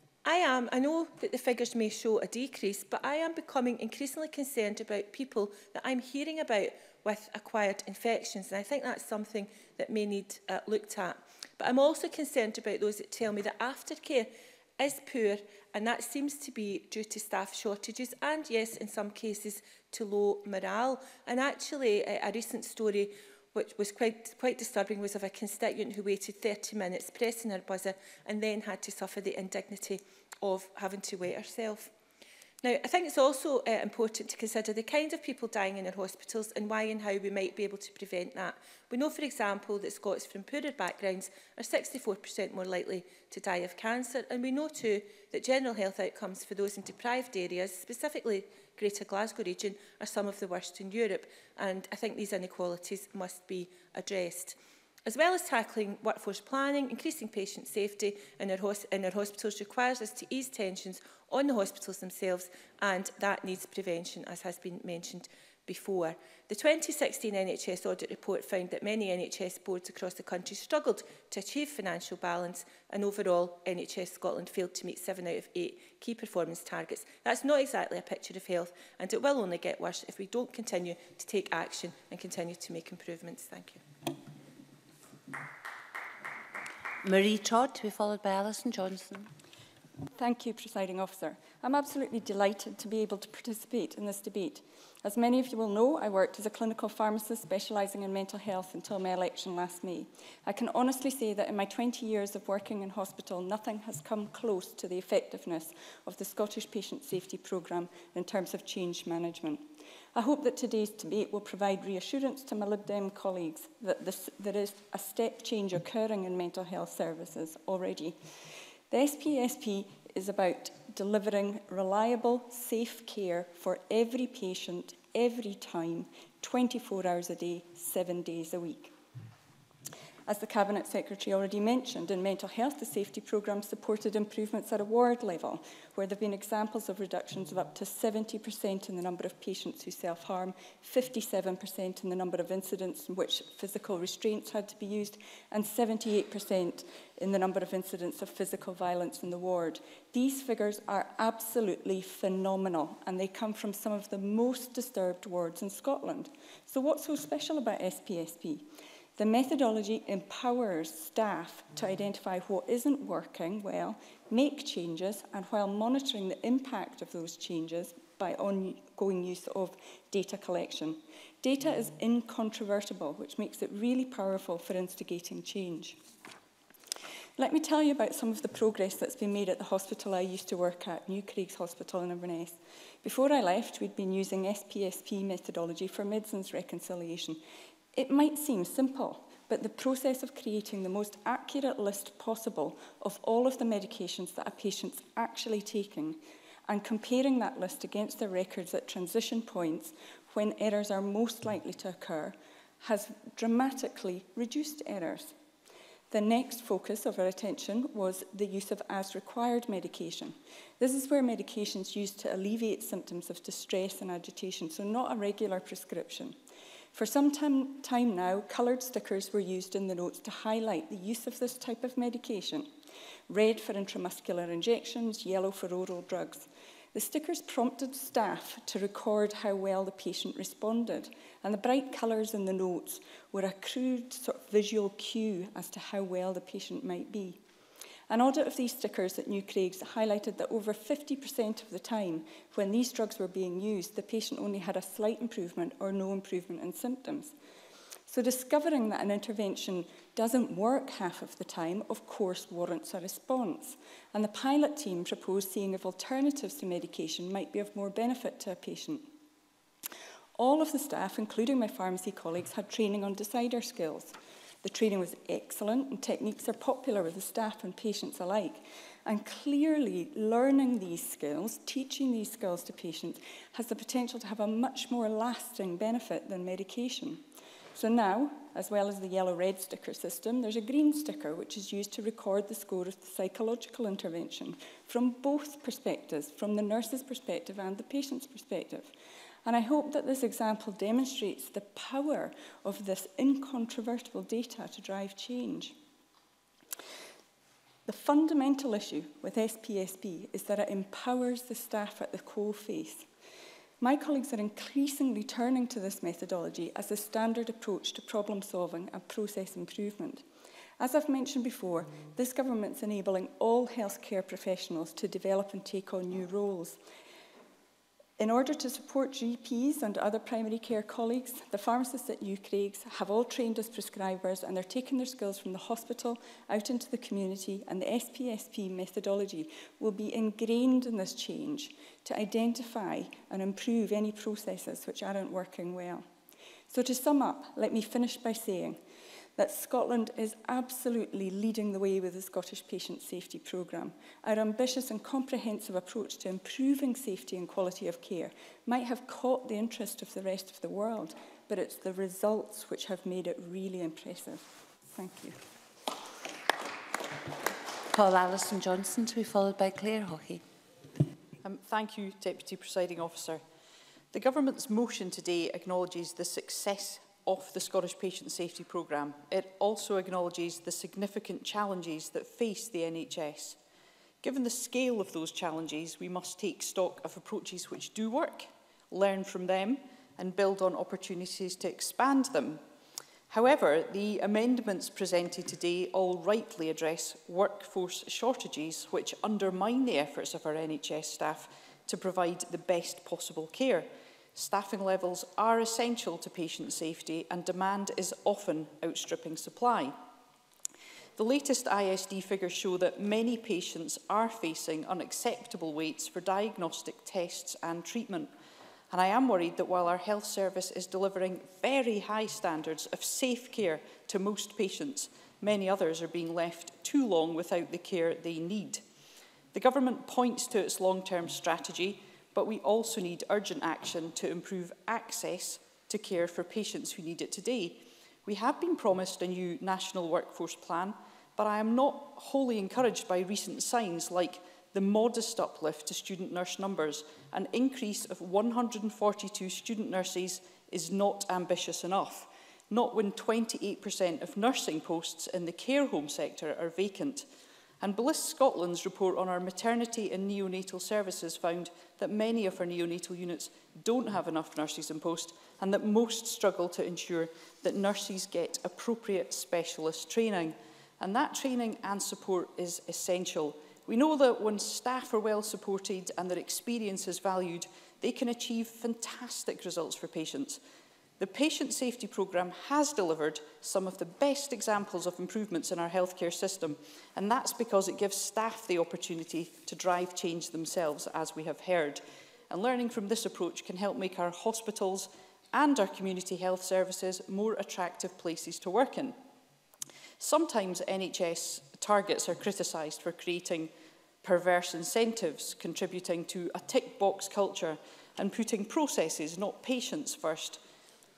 I know that the figures may show a decrease, but I am becoming increasingly concerned about people that I'm hearing about with acquired infections. And I think that's something that may need looked at. But I'm also concerned about those that tell me that aftercare is poor, and that seems to be due to staff shortages and, yes, in some cases, to low morale. And actually, a recent story which was quite disturbing was of a constituent who waited 30 minutes pressing her buzzer and then had to suffer the indignity of having to wet herself. Now, I think it's also important to consider the kind of people dying in our hospitals and why and how we might be able to prevent that. We know, for example, that Scots from poorer backgrounds are 64% more likely to die of cancer, and we know too that general health outcomes for those in deprived areas, specifically Greater Glasgow region, are some of the worst in Europe, and I think these inequalities must be addressed. As well as tackling workforce planning, increasing patient safety in our hospitals requires us to ease tensions on the hospitals themselves, and that needs prevention, as has been mentioned before. The 2016 NHS audit report found that many NHS boards across the country struggled to achieve financial balance, and overall NHS Scotland failed to meet 7 out of 8 key performance targets. That's not exactly a picture of health, and it will only get worse if we don't continue to take action and continue to make improvements. Thank you. Marie Todd, to be followed by Alison Johnson. Thank you, Presiding Officer. I'm absolutely delighted to be able to participate in this debate. As many of you will know, I worked as a clinical pharmacist specialising in mental health until my election last May. I can honestly say that in my 20 years of working in hospital, nothing has come close to the effectiveness of the Scottish Patient Safety Programme in terms of change management. I hope that today's debate will provide reassurance to my Lib Dem colleagues that there is a step change occurring in mental health services already. The SPSP is about delivering reliable, safe care for every patient, every time, 24 hours a day, 7 days a week. As the Cabinet Secretary already mentioned, in mental health, the safety programme supported improvements at a ward level, where there have been examples of reductions of up to 70% in the number of patients who self-harm, 57% in the number of incidents in which physical restraints had to be used, and 78% in the number of incidents of physical violence in the ward. These figures are absolutely phenomenal, and they come from some of the most disturbed wards in Scotland. So what's so special about SPSP? The methodology empowers staff to identify what isn't working well, make changes, and while monitoring the impact of those changes by ongoing use of data collection. Data is incontrovertible, which makes it really powerful for instigating change. Let me tell you about some of the progress that's been made at the hospital I used to work at, New Craigs Hospital in Inverness. Before I left, we'd been using SPSP methodology for medicines reconciliation. It might seem simple, but the process of creating the most accurate list possible of all of the medications that a patient's actually taking and comparing that list against their records at transition points when errors are most likely to occur has dramatically reduced errors. The next focus of our attention was the use of as-required medication. This is where medication is used to alleviate symptoms of distress and agitation, so not a regular prescription. For some time now, coloured stickers were used in the notes to highlight the use of this type of medication. Red for intramuscular injections, yellow for oral drugs. The stickers prompted staff to record how well the patient responded, and the bright colours in the notes were a crude sort of visual cue as to how well the patient might be. An audit of these stickers at New Craig's highlighted that over 50% of the time when these drugs were being used, the patient only had a slight improvement or no improvement in symptoms. So discovering that an intervention doesn't work half of the time, of course, warrants a response. And the pilot team proposed seeing if alternatives to medication might be of more benefit to a patient. All of the staff, including my pharmacy colleagues, had training on decider skills. The training was excellent and techniques are popular with the staff and patients alike. And clearly, learning these skills, teaching these skills to patients, has the potential to have a much more lasting benefit than medication. So now, as well as the yellow-red sticker system, there's a green sticker which is used to record the score of the psychological intervention from both perspectives, from the nurse's perspective and the patient's perspective. And I hope that this example demonstrates the power of this incontrovertible data to drive change. The fundamental issue with SPSP is that it empowers the staff at the coalface. My colleagues are increasingly turning to this methodology as a standard approach to problem solving and process improvement. As I've mentioned before, this government's enabling all healthcare professionals to develop and take on new roles. In order to support GPs and other primary care colleagues, the pharmacists at New Craig's have all trained as prescribers and they're taking their skills from the hospital out into the community, and the SPSP methodology will be ingrained in this change to identify and improve any processes which aren't working well. So to sum up, let me finish by saying that Scotland is absolutely leading the way with the Scottish Patient Safety Programme. Our ambitious and comprehensive approach to improving safety and quality of care might have caught the interest of the rest of the world, but it's the results which have made it really impressive. Thank you. Call Alison Johnson to be followed by Claire Hockey. Thank you, Deputy Presiding Officer. The Government's motion today acknowledges the success of the Scottish Patient Safety Programme. It also acknowledges the significant challenges that face the NHS. Given the scale of those challenges, we must take stock of approaches which do work, learn from them, and build on opportunities to expand them. However, the amendments presented today all rightly address workforce shortages which undermine the efforts of our NHS staff to provide the best possible care. Staffing levels are essential to patient safety and demand is often outstripping supply. The latest ISD figures show that many patients are facing unacceptable waits for diagnostic tests and treatment. And I am worried that while our health service is delivering very high standards of safe care to most patients, many others are being left too long without the care they need. The government points to its long-term strategy, but we also need urgent action to improve access to care for patients who need it today. We have been promised a new national workforce plan, but I am not wholly encouraged by recent signs like the modest uplift to student nurse numbers. An increase of 142 student nurses is not ambitious enough, not when 28% of nursing posts in the care home sector are vacant. And Bliss Scotland's report on our maternity and neonatal services found that many of our neonatal units don't have enough nurses in post and that most struggle to ensure that nurses get appropriate specialist training. And that training and support is essential. We know that when staff are well supported and their experience is valued, they can achieve fantastic results for patients. The Patient Safety Programme has delivered some of the best examples of improvements in our healthcare system, and that's because it gives staff the opportunity to drive change themselves, as we have heard. And learning from this approach can help make our hospitals and our community health services more attractive places to work in. Sometimes NHS targets are criticised for creating perverse incentives, contributing to a tick-box culture and putting processes, not patients, first.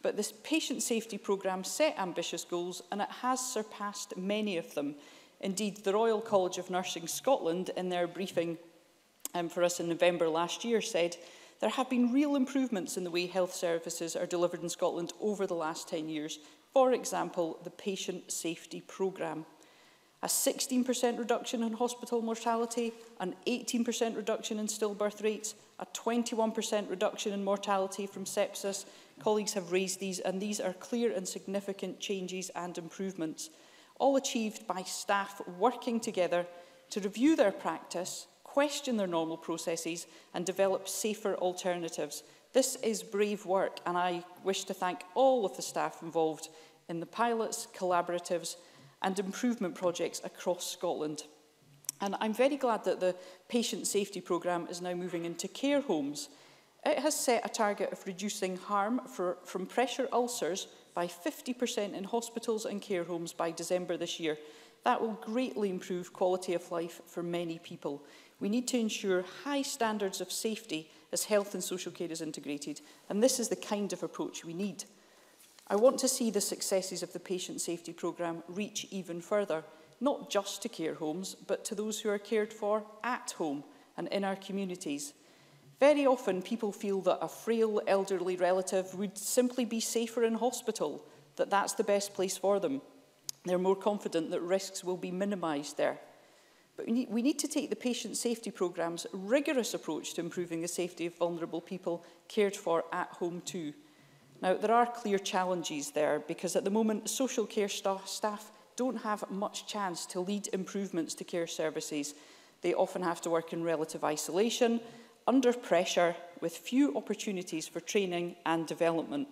But this patient safety programme set ambitious goals, and it has surpassed many of them. Indeed, the Royal College of Nursing Scotland, in their briefing for us in November last year, said there have been real improvements in the way health services are delivered in Scotland over the last 10 years. For example, the patient safety programme. A 16% reduction in hospital mortality, an 18% reduction in stillbirth rates, a 21% reduction in mortality from sepsis. Colleagues have raised these, and these are clear and significant changes and improvements, all achieved by staff working together to review their practice, question their normal processes, and develop safer alternatives. This is brave work, and I wish to thank all of the staff involved in the pilots, collaboratives, and improvement projects across Scotland. And I'm very glad that the patient safety programme is now moving into care homes. It has set a target of reducing harm from pressure ulcers by 50% in hospitals and care homes by December this year. That will greatly improve quality of life for many people. We need to ensure high standards of safety as health and social care is integrated, and this is the kind of approach we need. I want to see the successes of the patient safety programme reach even further, not just to care homes, but to those who are cared for at home and in our communities. Very often people feel that a frail elderly relative would simply be safer in hospital, that that's the best place for them. They're more confident that risks will be minimised there. But we need to take the patient safety programme's rigorous approach to improving the safety of vulnerable people cared for at home too. Now, there are clear challenges there because at the moment, social care staff don't have much chance to lead improvements to care services. They often have to work in relative isolation, under pressure, with few opportunities for training and development.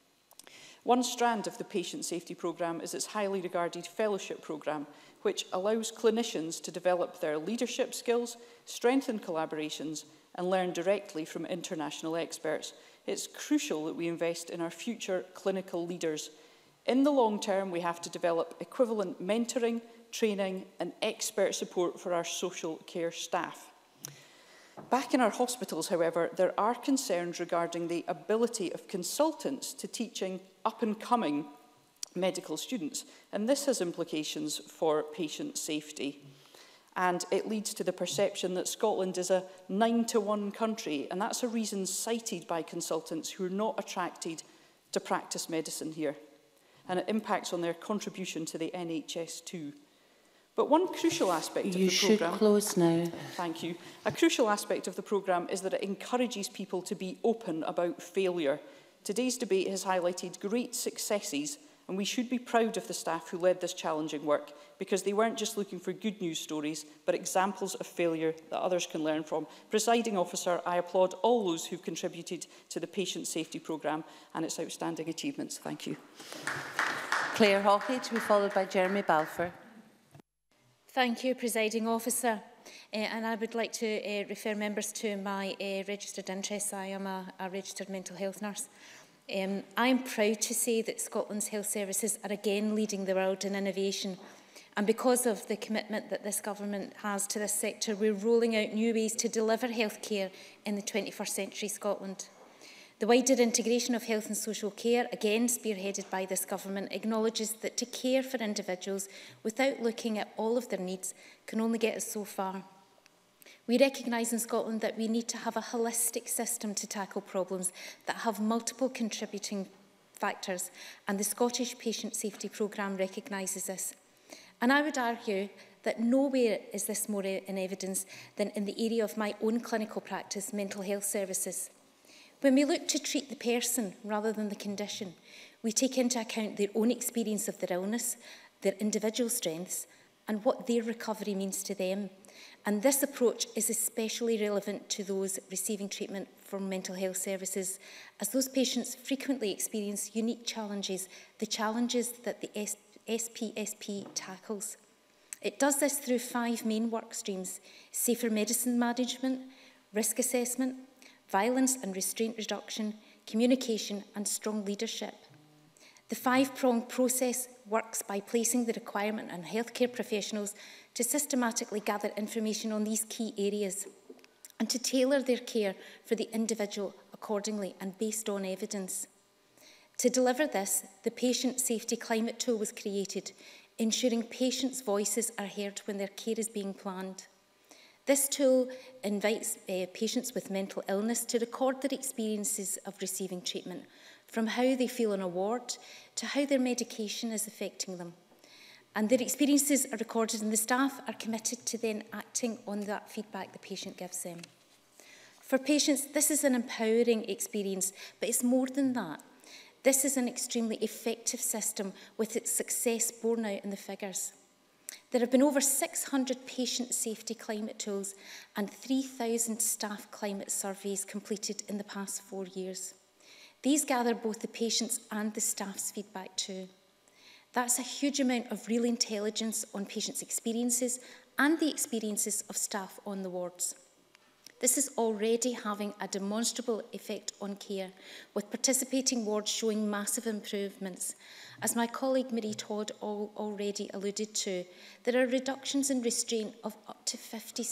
One strand of the patient safety programme is its highly regarded fellowship programme, which allows clinicians to develop their leadership skills, strengthen collaborations, and learn directly from international experts. It's crucial that we invest in our future clinical leaders. In the long term, we have to develop equivalent mentoring, training, and expert support for our social care staff. Back in our hospitals, however, there are concerns regarding the ability of consultants to teaching up-and-coming medical students, and this has implications for patient safety. And it leads to the perception that Scotland is a 9-to-1 country, and that's a reason cited by consultants who are not attracted to practice medicine here. And it impacts on their contribution to the NHS too. But one crucial aspect of the programme... You should close now. Thank you. A crucial aspect of the programme is that it encourages people to be open about failure. Today's debate has highlighted great successes, and we should be proud of the staff who led this challenging work, because they weren't just looking for good news stories, but examples of failure that others can learn from. Presiding Officer, I applaud all those who've contributed to the patient safety programme and its outstanding achievements. Thank you. Claire Hawkey, to be followed by Jeremy Balfour. Thank you, Presiding Officer. And I would like to refer members to my registered interests. I am a registered mental health nurse. I am proud to say that Scotland's health services are again leading the world in innovation. And because of the commitment that this government has to this sector, we're rolling out new ways to deliver healthcare in the 21st century Scotland. The wider integration of health and social care, again spearheaded by this government, acknowledges that to care for individuals without looking at all of their needs can only get us so far. We recognise in Scotland that we need to have a holistic system to tackle problems that have multiple contributing factors, and the Scottish Patient Safety Programme recognises this. And I would argue that nowhere is this more in evidence than in the area of my own clinical practice, mental health services. When we look to treat the person rather than the condition, we take into account their own experience of their illness, their individual strengths, and what their recovery means to them. And this approach is especially relevant to those receiving treatment from mental health services, as those patients frequently experience unique challenges, the challenges that the SPSP tackles. It does this through 5 main work streams: safer medicine management, risk assessment, violence and restraint reduction, communication and strong leadership. The 5-pronged process works by placing the requirement on healthcare professionals to systematically gather information on these key areas and to tailor their care for the individual accordingly and based on evidence. To deliver this, the Patient Safety Climate Tool was created, ensuring patients' voices are heard when their care is being planned. This tool invites patients with mental illness to record their experiences of receiving treatment, from how they feel on a ward to how their medication is affecting them. And their experiences are recorded and the staff are committed to then acting on that feedback the patient gives them. For patients, this is an empowering experience, but it's more than that. This is an extremely effective system with its success borne out in the figures. There have been over 600 patient safety climate tools and 3,000 staff climate surveys completed in the past 4 years. These gather both the patients' and the staff's feedback too. That's a huge amount of real intelligence on patients' experiences and the experiences of staff on the wards. This is already having a demonstrable effect on care, with participating wards showing massive improvements. As my colleague Marie Todd already alluded to, there are reductions in restraint of up to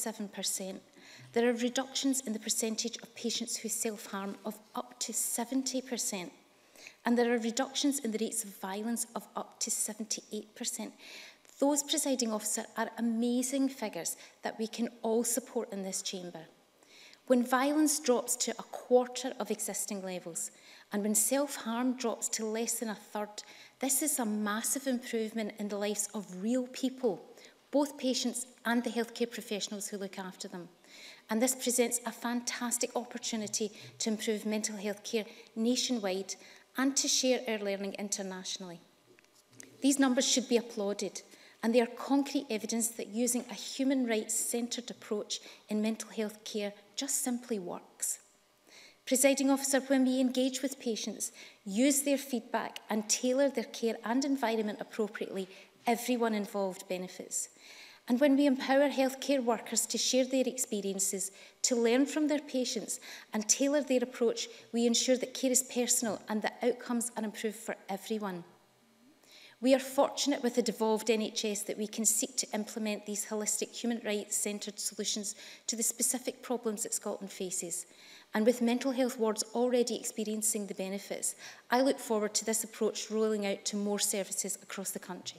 57%. There are reductions in the percentage of patients who self-harm of up to 70%. And there are reductions in the rates of violence of up to 78%. Those, presiding officer, are amazing figures that we can all support in this chamber. When violence drops to a quarter of existing levels, and when self-harm drops to less than a third, this is a massive improvement in the lives of real people, both patients and the healthcare professionals who look after them. And this presents a fantastic opportunity to improve mental health care nationwide and to share our learning internationally. These numbers should be applauded, and they are concrete evidence that using a human rights-centred approach in mental health care just simply works. Presiding officer, when we engage with patients, use their feedback and tailor their care and environment appropriately, everyone involved benefits. And when we empower healthcare workers to share their experiences, to learn from their patients and tailor their approach, we ensure that care is personal and that outcomes are improved for everyone. We are fortunate with a devolved NHS that we can seek to implement these holistic human rights-centred solutions to the specific problems that Scotland faces. And with mental health wards already experiencing the benefits, I look forward to this approach rolling out to more services across the country.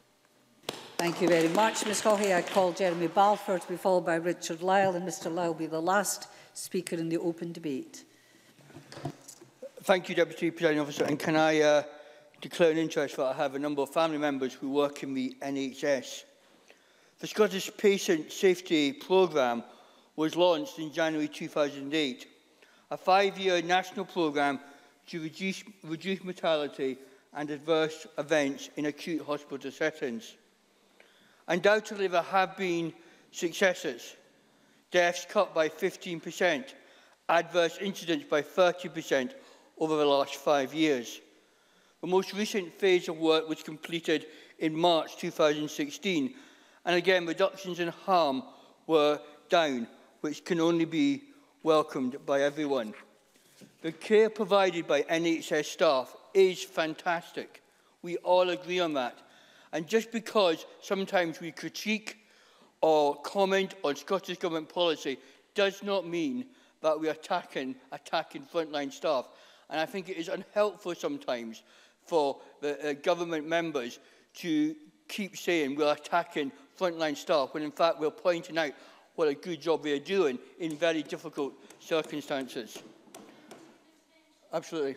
Thank you very much, Ms Haughey. I call Jeremy Balfour to be followed by Richard Lyle, and Mr Lyle will be the last speaker in the open debate. Thank you, Deputy Presiding Officer. And can I declare an interest that I have a number of family members who work in the NHS. The Scottish Patient Safety Programme was launched in January 2008, a 5-year national programme to reduce mortality and adverse events in acute hospital settings. Undoubtedly, there have been successes. Deaths cut by 15%, adverse incidents by 30% over the last 5 years. The most recent phase of work was completed in March 2016, and again, reductions in harm were down, which can only be welcomed by everyone. The care provided by NHS staff is fantastic. We all agree on that. And just because sometimes we critique or comment on Scottish Government policy does not mean that we are attacking frontline staff. And I think it is unhelpful sometimes for the government members to keep saying we're attacking frontline staff when in fact we're pointing out what a good job they're doing in very difficult circumstances. Absolutely.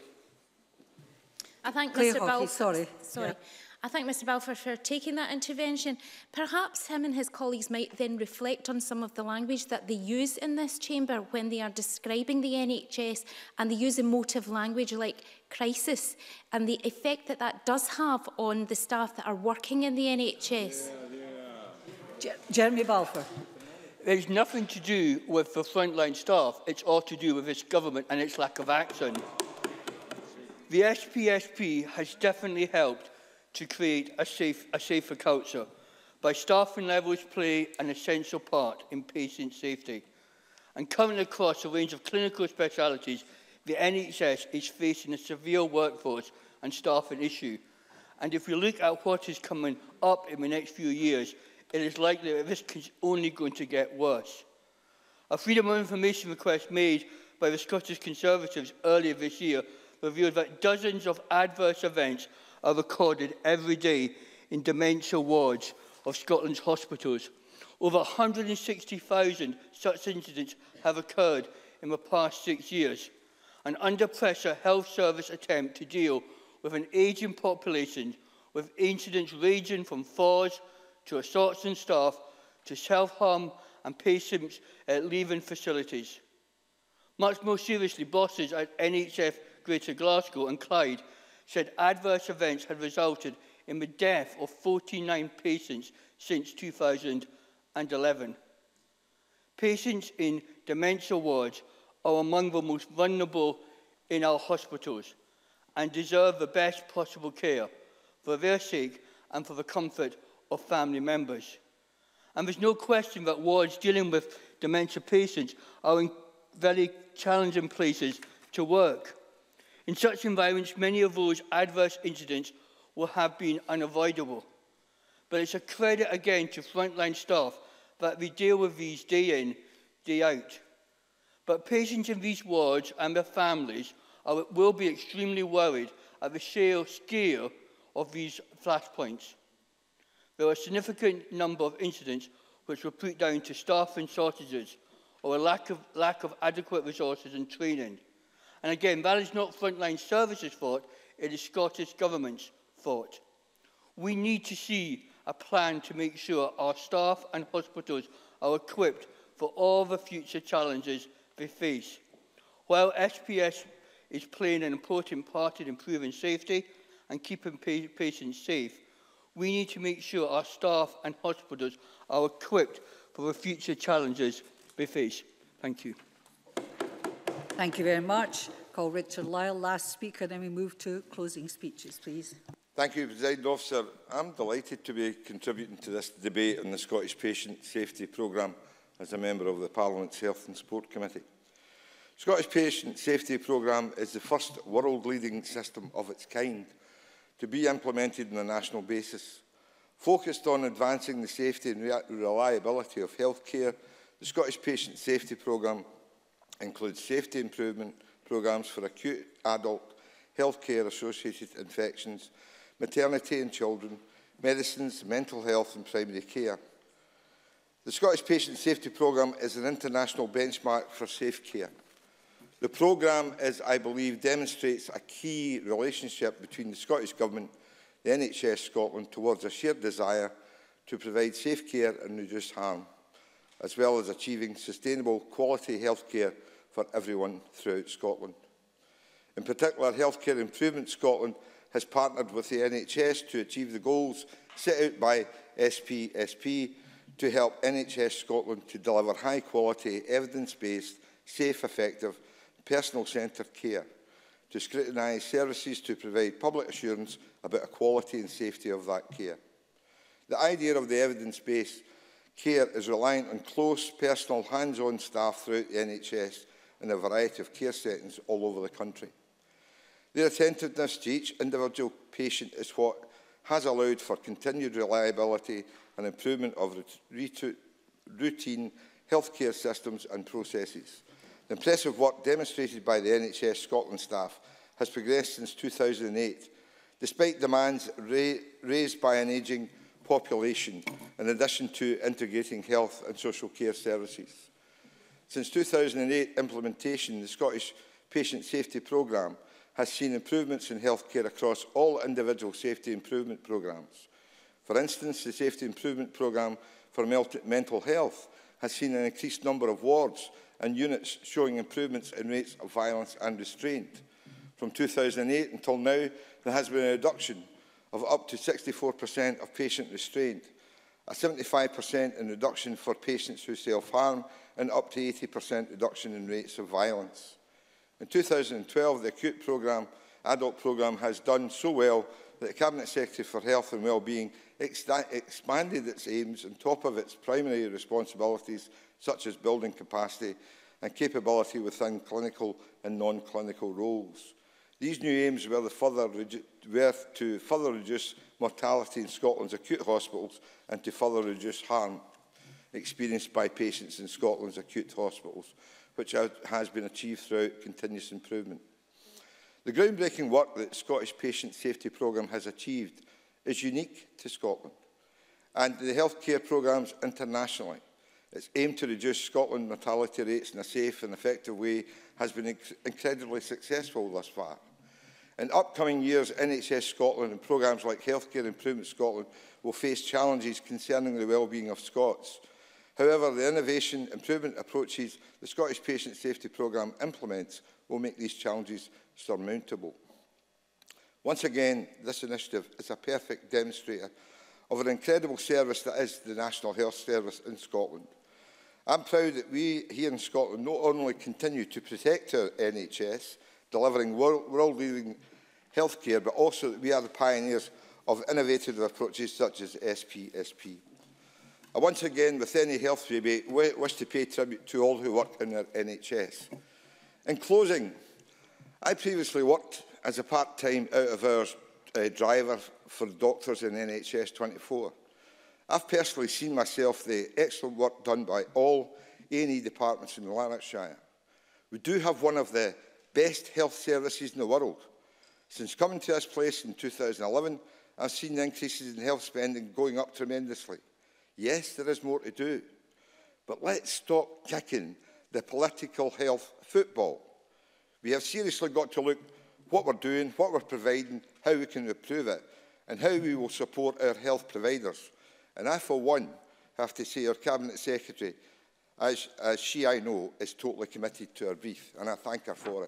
I thank Claire Mr Haughey, Balfour. sorry. I thank Mr Balfour for taking that intervention. Perhaps him and his colleagues might then reflect on some of the language that they use in this chamber when they are describing the NHS, and they use emotive language like crisis and the effect that that does have on the staff that are working in the NHS. Jeremy Balfour. It's nothing to do with the frontline staff. It's all to do with this government and its lack of action. The SPSP has definitely helped to create a safer culture by staffing levels play an essential part in patient safety. And coming across a range of clinical specialities, the NHS is facing a severe workforce and staffing issue. And if we look at what is coming up in the next few years, it is likely that this is only going to get worse. A Freedom of Information request made by the Scottish Conservatives earlier this year revealed that dozens of adverse events are recorded every day in dementia wards of Scotland's hospitals. Over 160,000 such incidents have occurred in the past 6 years. An under pressure health service attempt to deal with an ageing population, with incidents ranging from falls to assaults on staff to self-harm and patients leaving facilities. Much more seriously, bosses at NHS Greater Glasgow and Clyde said adverse events had resulted in the death of 49 patients since 2011. Patients in dementia wards are among the most vulnerable in our hospitals and deserve the best possible care for their sake and for the comfort of family members. And there's no question that wards dealing with dementia patients are in very challenging places to work. In such environments, many of those adverse incidents will have been unavoidable. But it's a credit again to frontline staff that they deal with these day in, day out. But patients in these wards and their families will be extremely worried at the sheer scale of these flashpoints. There are a significant number of incidents which were put down to staffing shortages or a lack of adequate resources and training. And again, that is not frontline services' fault, it is Scottish Government's fault. We need to see a plan to make sure our staff and hospitals are equipped for all the future challenges they face. While SPS is playing an important part in improving safety and keeping patients safe, we need to make sure our staff and hospitals are equipped for the future challenges they face. Thank you. Thank you very much. Call Richard Lyle, last speaker, then we move to closing speeches, please. Thank you, President Officer. I'm delighted to be contributing to this debate on the Scottish Patient Safety Programme as a member of the Parliament's Health and Sport Committee. Scottish Patient Safety Programme is the first world-leading system of its kind to be implemented on a national basis. Focused on advancing the safety and reliability of healthcare, the Scottish Patient Safety Programme includes safety improvement programmes for acute adult healthcare-associated infections, maternity and children, medicines, mental health and primary care. The Scottish Patient Safety Programme is an international benchmark for safe care. The programme, as I believe, demonstrates a key relationship between the Scottish Government, the NHS Scotland, towards a shared desire to provide safe care and reduce harm, as well as achieving sustainable quality healthcare for everyone throughout Scotland. In particular, Healthcare Improvement Scotland has partnered with the NHS to achieve the goals set out by SPSP to help NHS Scotland to deliver high-quality, evidence-based, safe, effective, personal-centred care, to scrutinise services to provide public assurance about the quality and safety of that care. The idea of the evidence-based care is reliant on close, personal, hands-on staff throughout the NHS in a variety of care settings all over the country. Their attentiveness to each individual patient is what has allowed for continued reliability and improvement of routine healthcare systems and processes. The impressive work demonstrated by the NHS Scotland staff has progressed since 2008, despite demands raised by an ageing population, in addition to integrating health and social care services. Since 2008 implementation, the Scottish Patient Safety Programme has seen improvements in healthcare across all individual safety improvement programmes. For instance, the Safety Improvement Programme for Mental Health has seen an increased number of wards and units showing improvements in rates of violence and restraint. From 2008 until now, there has been a reduction of up to 64% of patient restraint, a 75% in reduction for patients who self-harm, and up to 80% reduction in rates of violence. In 2012, the acute adult programme has done so well that the Cabinet Secretary for Health and Wellbeing expanded its aims on top of its primary responsibilities, such as building capacity and capability within clinical and non-clinical roles. These new aims were to further reduce mortality in Scotland's acute hospitals and to further reduce harm experienced by patients in Scotland's acute hospitals, which has been achieved throughout continuous improvement. The groundbreaking work that the Scottish Patient Safety Programme has achieved is unique to Scotland and the healthcare programmes internationally. Its aim to reduce Scotland's mortality rates in a safe and effective way has been incredibly successful thus far. In upcoming years, NHS Scotland and programmes like Healthcare Improvement Scotland will face challenges concerning the well-being of Scots. However, the innovation improvement approaches the Scottish Patient Safety Programme implements will make these challenges surmountable. Once again, this initiative is a perfect demonstrator of an incredible service that is the National Health Service in Scotland. I'm proud that we here in Scotland not only continue to protect our NHS, delivering world-leading healthcare, but also that we are the pioneers of innovative approaches such as SPSP. I once again, with any health debate, wish to pay tribute to all who work in our NHS. In closing, I previously worked as a part-time out-of-hours driver for doctors in NHS 24. I've personally seen myself the excellent work done by all A&E departments in Lanarkshire. We do have one of the best health services in the world. Since coming to this place in 2011, I've seen the increases in health spending going up tremendously. Yes, there is more to do, but let's stop kicking the political health football. We have seriously got to look what we're doing, what we're providing, how we can improve it, and how we will support our health providers. And I, for one, have to say our Cabinet Secretary, as she, I know, is totally committed to her brief, and I thank her for it.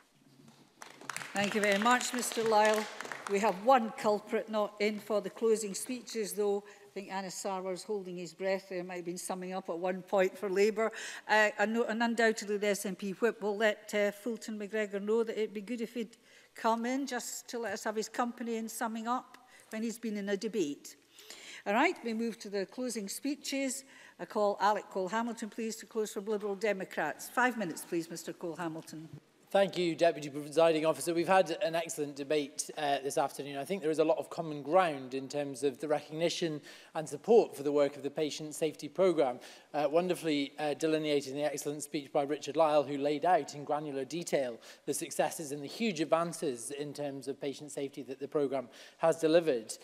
Thank you very much, Mr Lyle. We have one culprit not in for the closing speeches, though. I think Anas Sarwar is holding his breath. There might have been summing up at one point for Labour. And undoubtedly the SNP whip will let Fulton McGregor know that it'd be good if he'd come in just to let us have his company in summing up when he's been in a debate. All right, we move to the closing speeches. I call Alec Cole-Hamilton, please, to close for Liberal Democrats. 5 minutes, please, Mr Cole-Hamilton. Thank you, Deputy Presiding Officer. We've had an excellent debate this afternoon. I think there is a lot of common ground in terms of the recognition and support for the work of the Patient Safety Programme, wonderfully delineated in the excellent speech by Richard Lyle, who laid out in granular detail the successes and the huge advances in terms of patient safety that the programme has delivered.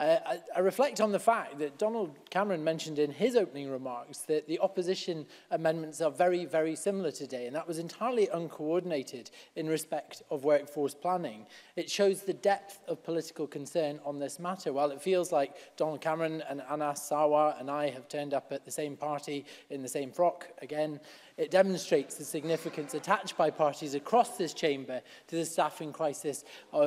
I reflect on the fact that Donald Cameron mentioned in his opening remarks that the opposition amendments are very, very similar today, and that was entirely uncoordinated in respect of workforce planning. It shows the depth of political concern on this matter. While it feels like Donald Cameron and Anas Sarwar and I have turned up at the same party in the same frock again, it demonstrates the significance attached by parties across this chamber to the staffing crisis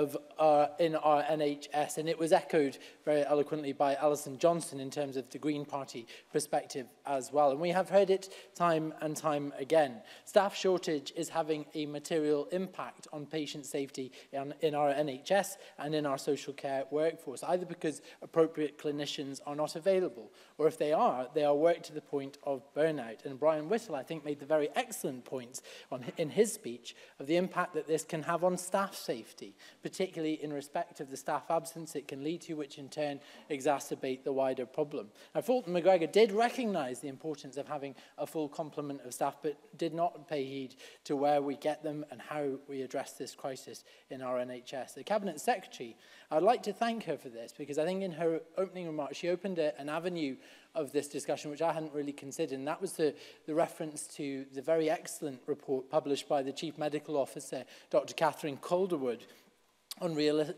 in our NHS. And it was echoed very eloquently by Alison Johnson in terms of the Green Party perspective as well. And we have heard it time and time again. Staff shortage is having a material impact on patient safety in our NHS and in our social care workforce, either because appropriate clinicians are not available, or if they are worked to the point of burnout. And Brian Whittle, I think, made the very excellent points in his speech of the impact that this can have on staff safety, particularly in respect of the staff absence it can lead to, which in turn exacerbate the wider problem. Now, Fulton McGregor did recognise the importance of having a full complement of staff, but did not pay heed to where we get them and how we address this crisis in our NHS. The Cabinet Secretary, I'd like to thank her for this, because I think in her opening remarks she opened an avenue of this discussion which I hadn't really considered, and that was the reference to the very excellent report published by the Chief Medical Officer, Dr. Catherine Calderwood, on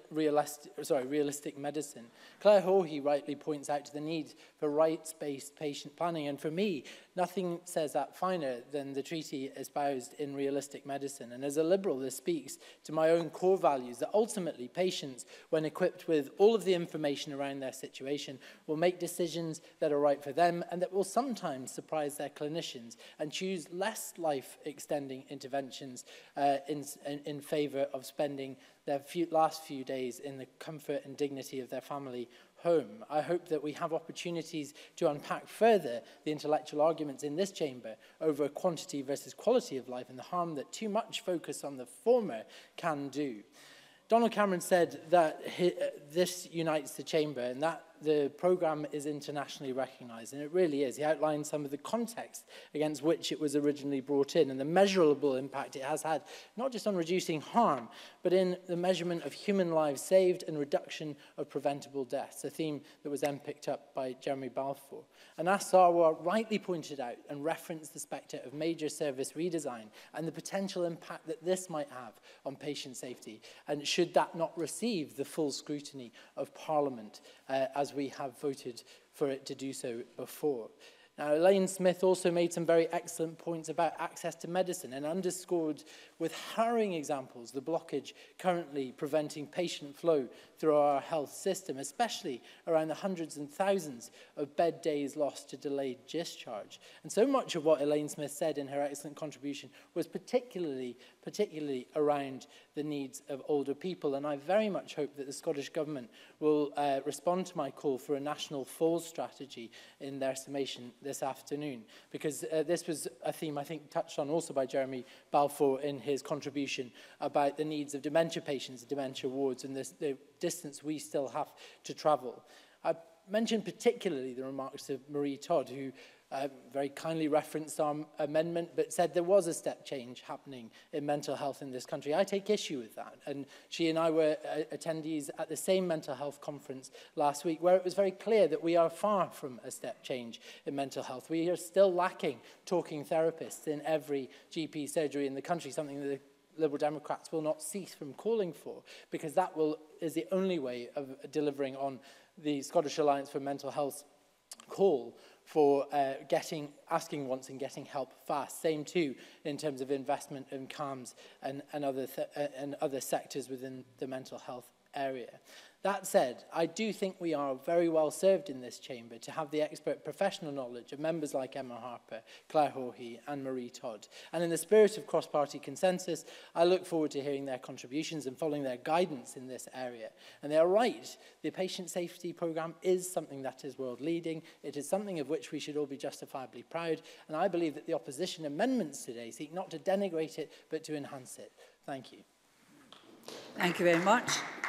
realistic medicine. Claire Hawhey rightly points out to the need for rights-based patient planning, and for me, nothing says that finer than the treaty espoused in realistic medicine. And as a Liberal, this speaks to my own core values, that ultimately patients, when equipped with all of the information around their situation, will make decisions that are right for them and that will sometimes surprise their clinicians and choose less life-extending interventions in favour of spending their last few days in the comfort and dignity of their family home. I hope that we have opportunities to unpack further the intellectual arguments in this chamber over quantity versus quality of life and the harm that too much focus on the former can do. Donald Cameron said that this unites the chamber, and that the programme is internationally recognised, and it really is. He outlined some of the context against which it was originally brought in and the measurable impact it has had, not just on reducing harm, but in the measurement of human lives saved and reduction of preventable deaths, a theme that was then picked up by Jeremy Balfour. And as Sarwar rightly pointed out and referenced the spectre of major service redesign and the potential impact that this might have on patient safety, and should that not receive the full scrutiny of Parliament as we have voted for it to do so before. Now, Elaine Smith also made some very excellent points about access to medicine and underscored with harrowing examples the blockage currently preventing patient flow through our health system, especially around the hundreds and thousands of bed days lost to delayed discharge. And so much of what Elaine Smith said in her excellent contribution was particularly around the needs of older people. And I very much hope that the Scottish Government will respond to my call for a national falls strategy in their summation this afternoon, because this was a theme I think touched on also by Jeremy Balfour in his contribution about the needs of dementia patients, dementia wards, and the distance we still have to travel. I mentioned particularly the remarks of Marie Todd, who very kindly referenced our amendment, but said there was a step change happening in mental health in this country. I take issue with that. And she and I were attendees at the same mental health conference last week, where it was very clear that we are far from a step change in mental health. We are still lacking talking therapists in every GP surgery in the country, something that the Liberal Democrats will not cease from calling for, because that is the only way of delivering on the Scottish Alliance for Mental Health call for asking once and getting help fast. Same too in terms of investment in CAMHS and other sectors within the mental health area. That said, I do think we are very well served in this chamber to have the expert professional knowledge of members like Emma Harper, Claire Hawhey and Marie Todd. And in the spirit of cross-party consensus, I look forward to hearing their contributions and following their guidance in this area. And they are right, the patient safety programme is something that is world-leading. It is something of which we should all be justifiably proud. And I believe that the opposition amendments today seek not to denigrate it, but to enhance it. Thank you. Thank you very much.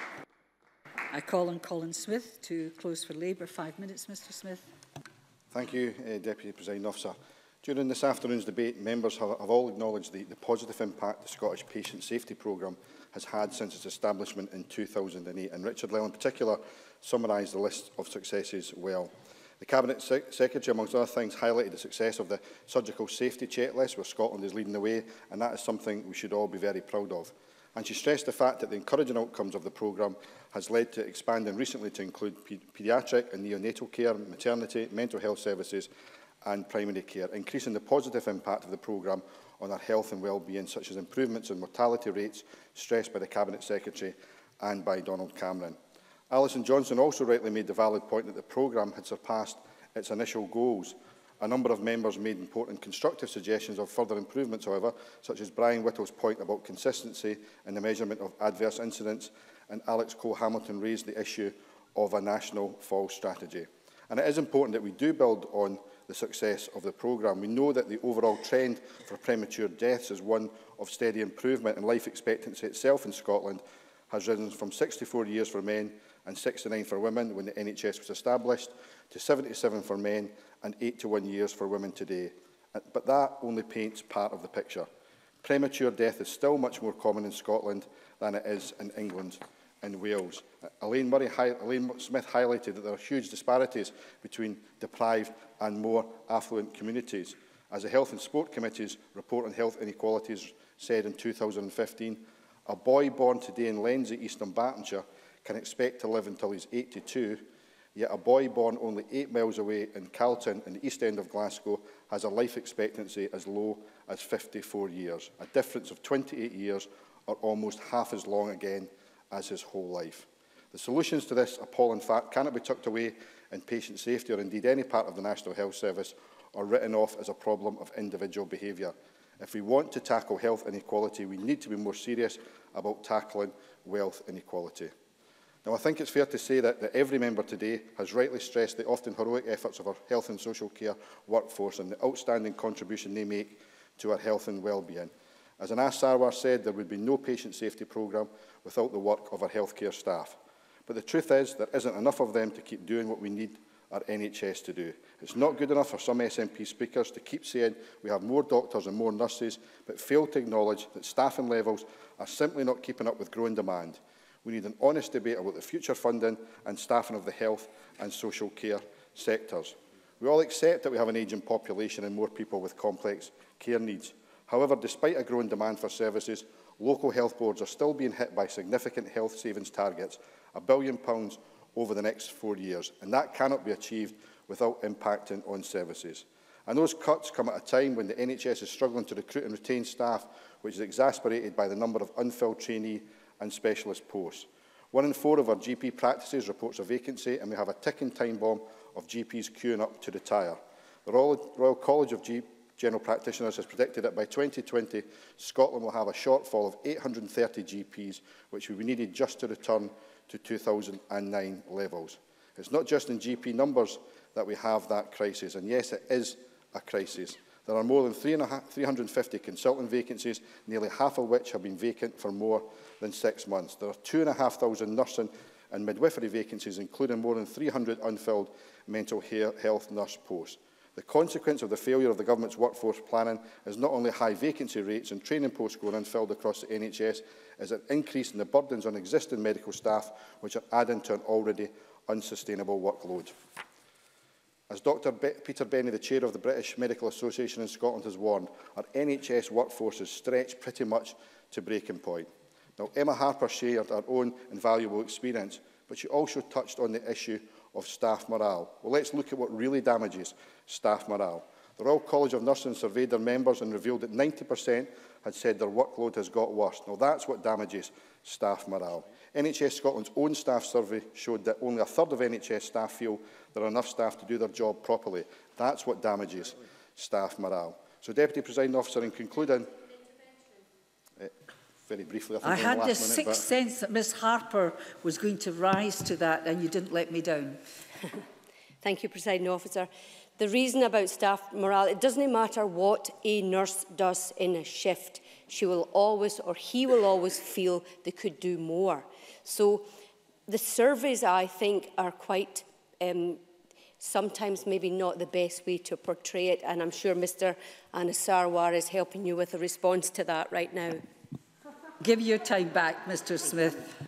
I call on Colin Smith to close for Labour. 5 minutes, Mr Smith. Thank you, Deputy Presiding Officer. During this afternoon's debate, members have all acknowledged the positive impact the Scottish Patient Safety Programme has had since its establishment in 2008, and Richard Lell in particular summarised the list of successes well. The Cabinet Secretary, amongst other things, highlighted the success of the surgical safety checklist, where Scotland is leading the way, and that is something we should all be very proud of. And she stressed the fact that the encouraging outcomes of the programme has led to expanding recently to include paediatric and neonatal care, maternity, mental health services and primary care, increasing the positive impact of the programme on our health and well-being, such as improvements in mortality rates stressed by the Cabinet Secretary and by Donald Cameron. Alison Johnson also rightly made the valid point that the programme had surpassed its initial goals. A number of members made important constructive suggestions of further improvements, however, such as Brian Whittle's point about consistency in the measurement of adverse incidents, and Alex Cole-Hamilton raised the issue of a national fall strategy. And it is important that we do build on the success of the programme. We know that the overall trend for premature deaths is one of steady improvement, and life expectancy itself in Scotland has risen from 64 years for men and 69 for women when the NHS was established, to 77 for men and 81 years for women today. But that only paints part of the picture. Premature death is still much more common in Scotland than it is in England and Wales. Elaine Smith highlighted that there are huge disparities between deprived and more affluent communities. As the Health and Sport Committee's report on health inequalities said in 2015, a boy born today in Lenzie, East Dunbartonshire, can expect to live until he's 82, yet a boy born only 8 miles away in Calton, in the east end of Glasgow, has a life expectancy as low as 54 years, a difference of 28 years, or almost half as long again as his whole life. The solutions to this appalling fact cannot be tucked away in patient safety or indeed any part of the National Health Service, or written off as a problem of individual behaviour. If we want to tackle health inequality, we need to be more serious about tackling wealth inequality. Now, I think it's fair to say that every member today has rightly stressed the often heroic efforts of our health and social care workforce and the outstanding contribution they make to our health and well-being. As Anas Sarwar said, there would be no patient safety programme without the work of our healthcare staff. But the truth is, there isn't enough of them to keep doing what we need our NHS to do. It's not good enough for some SNP speakers to keep saying we have more doctors and more nurses, but fail to acknowledge that staffing levels are simply not keeping up with growing demand. We need an honest debate about the future funding and staffing of the health and social care sectors. We all accept that we have an ageing population and more people with complex care needs. However, despite a growing demand for services, local health boards are still being hit by significant health savings targets, £1 billion over the next 4 years, and that cannot be achieved without impacting on services. And those cuts come at a time when the NHS is struggling to recruit and retain staff, which is exacerbated by the number of unfilled trainee and specialist posts. 1 in 4 of our GP practices reports a vacancy, and we have a ticking time bomb of GPs queuing up to retire. The Royal College of General Practitioners has predicted that by 2020, Scotland will have a shortfall of 830 GPs, which will be needed just to return to 2009 levels. It's not just in GP numbers that we have that crisis, and yes, it is a crisis. There are more than 350 consultant vacancies, nearly half of which have been vacant for more than 6 months. There are 2,500 nursing and midwifery vacancies, including more than 300 unfilled mental health nurse posts. The consequence of the failure of the government's workforce planning is not only high vacancy rates and training posts going unfilled across the NHS, is an increase in the burdens on existing medical staff, which are adding to an already unsustainable workload. As Dr Peter Benny, the chair of the British Medical Association in Scotland, has warned, our NHS workforce is stretched pretty much to breaking point. Now, Emma Harper shared her own invaluable experience, but she also touched on the issue of staff morale. Well, let's look at what really damages staff morale. The Royal College of Nursing surveyed their members and revealed that 90% had said their workload has got worse. Now, that's what damages staff morale. NHS Scotland's own staff survey showed that only a third of NHS staff feel there are enough staff to do their job properly. That's what damages staff morale. So, Deputy Presiding Officer, in concluding, very briefly, I had the sixth sense that Ms Harper was going to rise to that, and you didn't let me down. Thank you, Presiding Officer. The reason about staff morale, it doesn't matter what a nurse does in a shift. She will always, or he will always feel they could do more. So the surveys, I think, are quite sometimes maybe not the best way to portray it, and I'm sure Mr Anasarwar is helping you with a response to that right now. Give your time back, Mr Smith.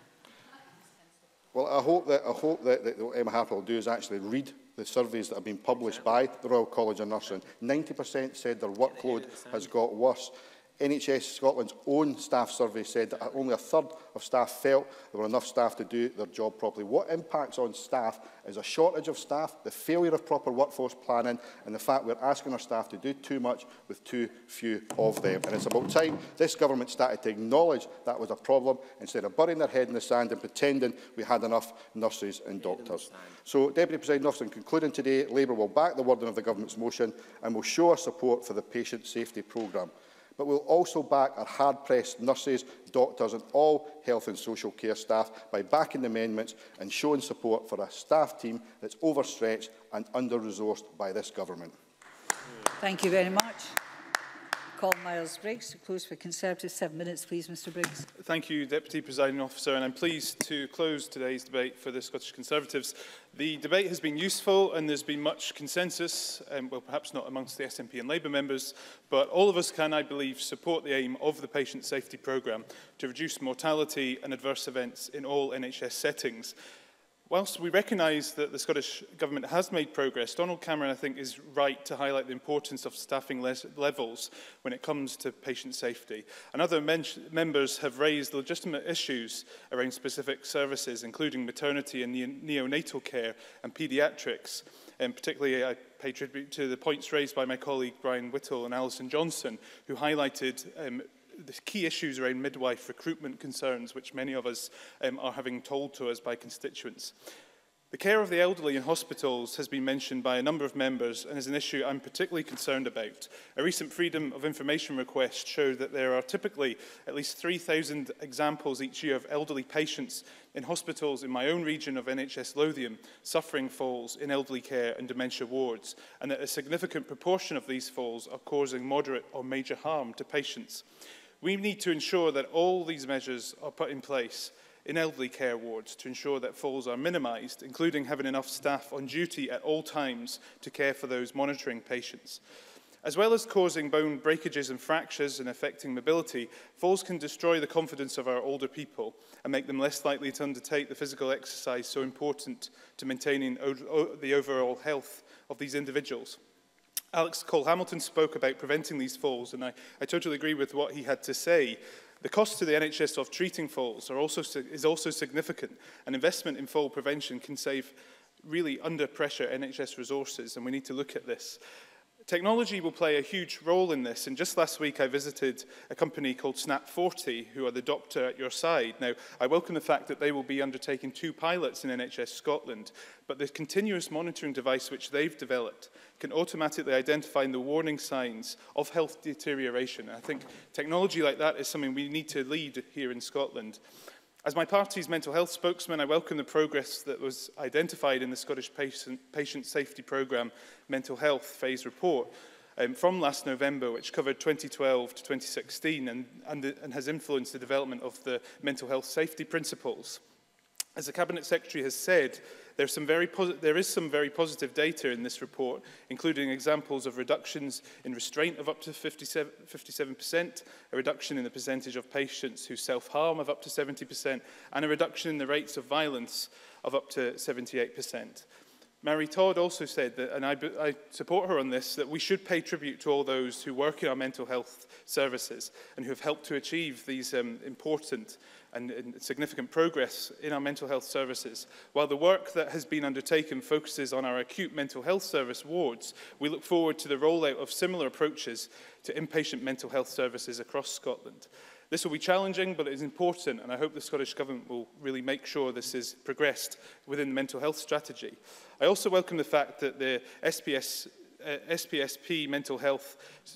Well, I hope that what Emma Harper will do is actually read the surveys that have been published by the Royal College of Nursing. 90% said their workload has got worse. NHS Scotland's own staff survey said that only a third of staff felt there were enough staff to do their job properly. What impacts on staff is a shortage of staff, the failure of proper workforce planning, and the fact we're asking our staff to do too much with too few of them. And it's about time this government started to acknowledge that was a problem instead of burying their head in the sand and pretending we had enough nurses and doctors. So, Deputy Presiding Officer, in concluding today, Labour will back the wording of the government's motion and will show our support for the patient safety programme. But we'll also back our hard-pressed nurses, doctors and all health and social care staff by backing the amendments and showing support for a staff team that's overstretched and under-resourced by this government. Thank you very much. Call Miles Briggs to close for Conservative. 7 minutes, please, Mr Briggs. Thank you, Deputy Presiding Officer, and I'm pleased to close today's debate for the Scottish Conservatives. The debate has been useful and there's been much consensus, well, perhaps not amongst the SNP and Labour members, but all of us can, I believe, support the aim of the Patient Safety Programme to reduce mortality and adverse events in all NHS settings. Whilst we recognise that the Scottish Government has made progress, Donald Cameron, I think, is right to highlight the importance of staffing levels when it comes to patient safety. And other members have raised legitimate issues around specific services, including maternity and neonatal care and paediatrics. And particularly, I pay tribute to the points raised by my colleague Brian Whittle and Alison Johnson, who highlighted the key issues around midwife recruitment concerns, which many of us are having told to us by constituents. The care of the elderly in hospitals has been mentioned by a number of members and is an issue I'm particularly concerned about. A recent Freedom of Information request showed that there are typically at least 3,000 examples each year of elderly patients in hospitals in my own region of NHS Lothian suffering falls in elderly care and dementia wards, and that a significant proportion of these falls are causing moderate or major harm to patients. We need to ensure that all these measures are put in place in elderly care wards to ensure that falls are minimised, including having enough staff on duty at all times to care for those monitoring patients. As well as causing bone breakages and fractures and affecting mobility, falls can destroy the confidence of our older people and make them less likely to undertake the physical exercise so important to maintaining the overall health of these individuals. Alex Cole-Hamilton spoke about preventing these falls, and I totally agree with what he had to say. The cost to the NHS of treating falls is also significant, and investment in fall prevention can save really under pressure NHS resources, and we need to look at this. Technology will play a huge role in this, and just last week I visited a company called Snap40, who are the doctor at your side. Now, I welcome the fact that they will be undertaking 2 pilots in NHS Scotland, but the continuous monitoring device which they've developed can automatically identify the warning signs of health deterioration. I think technology like that is something we need to lead here in Scotland. As my party's mental health spokesman, I welcome the progress that was identified in the Scottish Patient Safety Programme Mental Health Phase Report from last November, which covered 2012 to 2016 and has influenced the development of the mental health safety principles. As the Cabinet Secretary has said, there is some very positive data in this report, including examples of reductions in restraint of up to 57%, a reduction in the percentage of patients who self-harm of up to 70%, and a reduction in the rates of violence of up to 78%. Mary Todd also said that, and I support her on this, that we should pay tribute to all those who work in our mental health services and who have helped to achieve these important and significant progress in our mental health services. While the work that has been undertaken focuses on our acute mental health service wards, we look forward to the rollout of similar approaches to inpatient mental health services across Scotland. This will be challenging, but it is important, and I hope the Scottish Government will really make sure this is progressed within the mental health strategy. I also welcome the fact that the SPSP mental health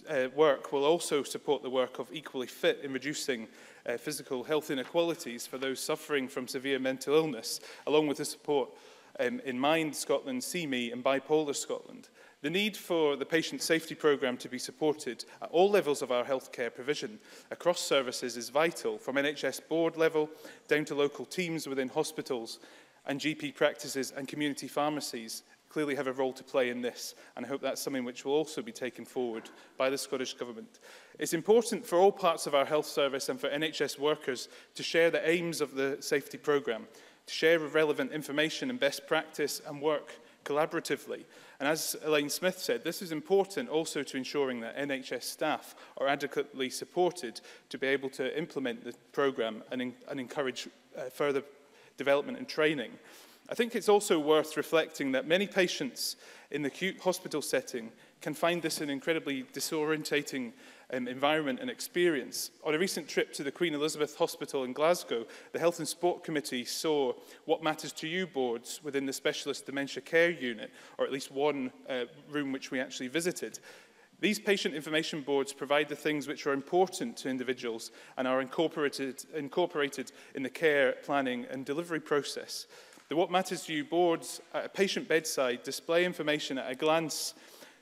work will also support the work of Equally Fit in reducing physical health inequalities for those suffering from severe mental illness, along with the support in Mind Scotland, See Me and Bipolar Scotland. The need for the patient safety programme to be supported at all levels of our healthcare provision across services is vital, from NHS board level down to local teams within hospitals and GP practices and community pharmacies clearly have a role to play in this, and I hope that's something which will also be taken forward by the Scottish Government. It's important for all parts of our health service and for NHS workers to share the aims of the safety programme, to share relevant information and best practice and work collaboratively. And as Elaine Smith said, this is important also to ensuring that NHS staff are adequately supported to be able to implement the programme and encourage further development and training. I think it's also worth reflecting that many patients in the acute hospital setting can find this an incredibly disorientating environment and experience. On a recent trip to the Queen Elizabeth Hospital in Glasgow, the Health and Sport Committee saw What Matters to You boards within the Specialist Dementia Care Unit, or at least one room which we actually visited. These patient information boards provide the things which are important to individuals and are incorporated in the care, planning and delivery process. The What Matters to You boards at a patient bedside display information at a glance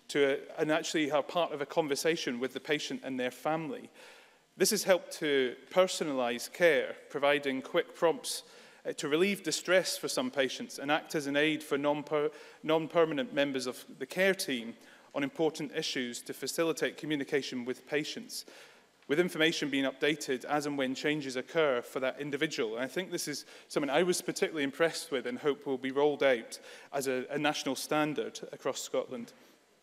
and actually are part of a conversation with the patient and their family. This has helped to personalise care, providing quick prompts to relieve distress for some patients and act as an aid for non-permanent members of the care team on important issues to facilitate communication with patients, with information being updated as and when changes occur for that individual. And I think this is something I was particularly impressed with and hope will be rolled out as a national standard across Scotland.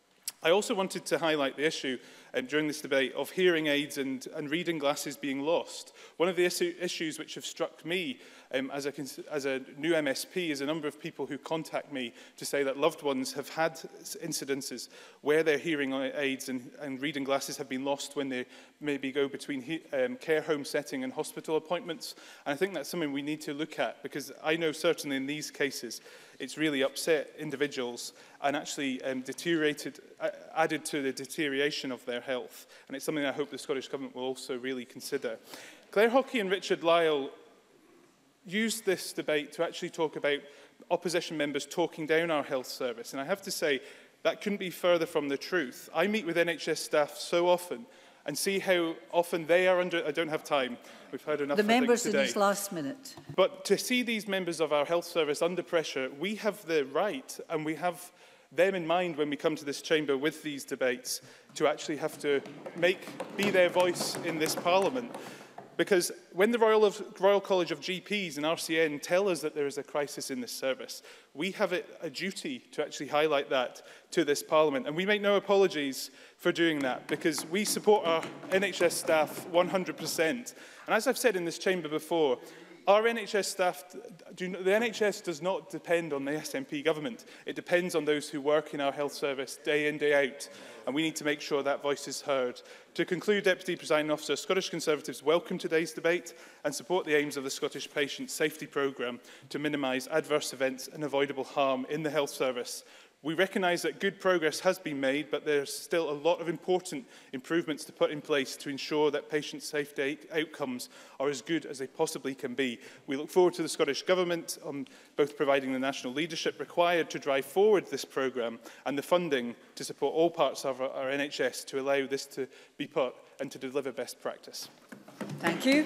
I also wanted to highlight the issue during this debate of hearing aids and reading glasses being lost. One of the issues which have struck me as a new MSP is a number of people who contact me to say that loved ones have had incidences where their hearing aids and reading glasses have been lost when they maybe go between care home setting and hospital appointments. And I think that's something we need to look at, because I know certainly in these cases it's really upset individuals and actually added to the deterioration of their health. And it's something I hope the Scottish Government will also really consider. Claire Hockey and Richard Lyle used this debate to actually talk about opposition members talking down our health service. And I have to say, that couldn't be further from the truth. I meet with NHS staff so often, and see how often they are under... I don't have time. We've heard enough, the members today. in his last minute. But to see these members of our health service under pressure, we have the right, and we have them in mind when we come to this chamber with these debates, to actually have to be their voice in this Parliament. Because when the Royal College of GPs and RCN tell us that there is a crisis in this service, we have a duty to actually highlight that to this Parliament. And we make no apologies for doing that, because we support our NHS staff 100%. And as I've said in this chamber before, our NHS staff, the NHS does not depend on the SNP government. It depends on those who work in our health service day in, day out. And we need to make sure that voice is heard. To conclude, Deputy Presiding Officer, Scottish Conservatives welcome today's debate and support the aims of the Scottish Patient Safety Programme to minimise adverse events and avoidable harm in the health service. We recognise that good progress has been made, but there's still a lot of important improvements to put in place to ensure that patient safety outcomes are as good as they possibly can be. We look forward to the Scottish Government on both providing the national leadership required to drive forward this programme and the funding to support all parts of our NHS to allow this to be put and to deliver best practice. Thank you.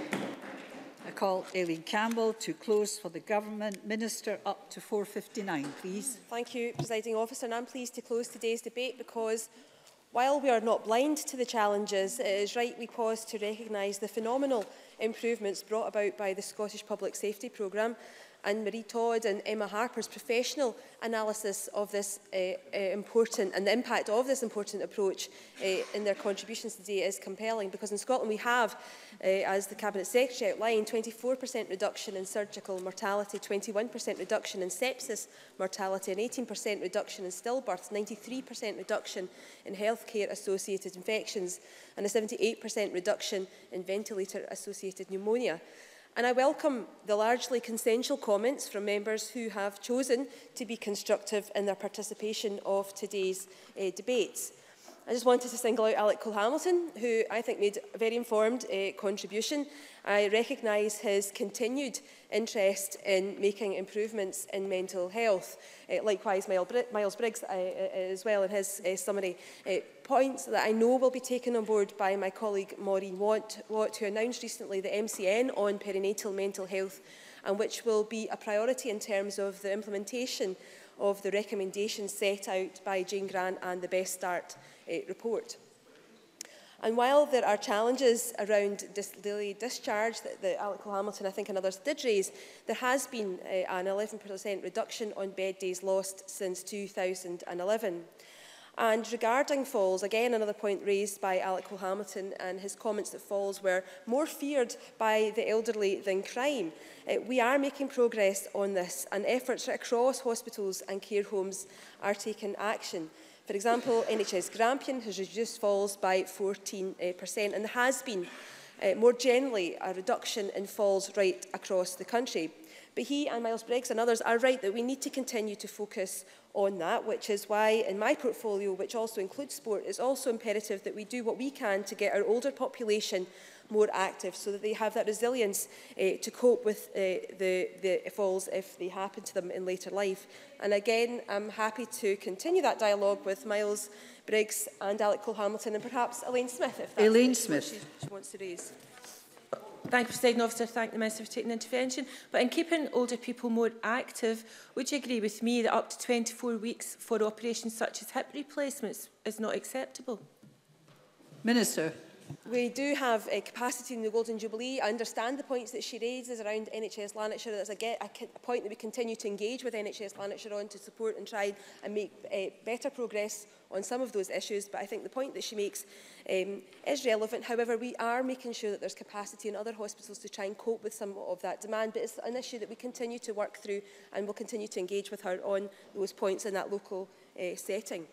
I call Aileen Campbell to close for the Government. Minister, up to 4:59, please. Thank you, Presiding Officer. And I'm pleased to close today's debate because while we are not blind to the challenges, it is right we pause to recognise the phenomenal improvements brought about by the Scottish Public Safety Programme and Marie Todd and Emma Harper's professional analysis of this important and the impact of this important approach in their contributions today is compelling, because in Scotland we have, as the Cabinet Secretary outlined, 24% reduction in surgical mortality, 21% reduction in sepsis mortality, and 18% reduction in stillbirths, 93% reduction in healthcare associated infections, and a 78% reduction in ventilator associated pneumonia. And I welcome the largely consensual comments from members who have chosen to be constructive in their participation of today's debates. I just wanted to single out Alec Cole-Hamilton, who I think made a very informed contribution. I recognise his continued interest in making improvements in mental health. Likewise, Miles Briggs as well in his summary. Points that I know will be taken on board by my colleague Maureen Watt, who announced recently the MCN on perinatal mental health, and which will be a priority in terms of the implementation of the recommendations set out by Jane Grant and the Best Start report. And while there are challenges around delayed discharge that Alec Cole-Hamilton, I think, and others did raise, there has been an 11% reduction on bed days lost since 2011. And regarding falls, again, another point raised by Alec Cole-Hamilton and his comments that falls were more feared by the elderly than crime. We are making progress on this, and efforts across hospitals and care homes are taking action. For example, NHS Grampian has reduced falls by 14%, and there has been, more generally, a reduction in falls right across the country. But he and Miles Briggs and others are right that we need to continue to focus on that, which is why in my portfolio, which also includes sport, it's also imperative that we do what we can to get our older population more active so that they have that resilience to cope with the falls if they happen to them in later life. And again, I'm happy to continue that dialogue with Miles Briggs and Alec Cole-Hamilton and perhaps Elaine Smith, if that's what she wants to raise. Thank you, Presiding Officer. Thank the Minister for taking the intervention. But in keeping older people more active, would you agree with me that up to 24 weeks for operations such as hip replacements is not acceptable? Minister. We do have capacity in the Golden Jubilee. I understand the points that she raises around NHS Lanarkshire. That's a point that we continue to engage with NHS Lanarkshire on to support and try and make better progress on some of those issues. But I think the point that she makes is relevant. However, we are making sure that there's capacity in other hospitals to try and cope with some of that demand. But it's an issue that we continue to work through, and we'll continue to engage with her on those points in that local setting.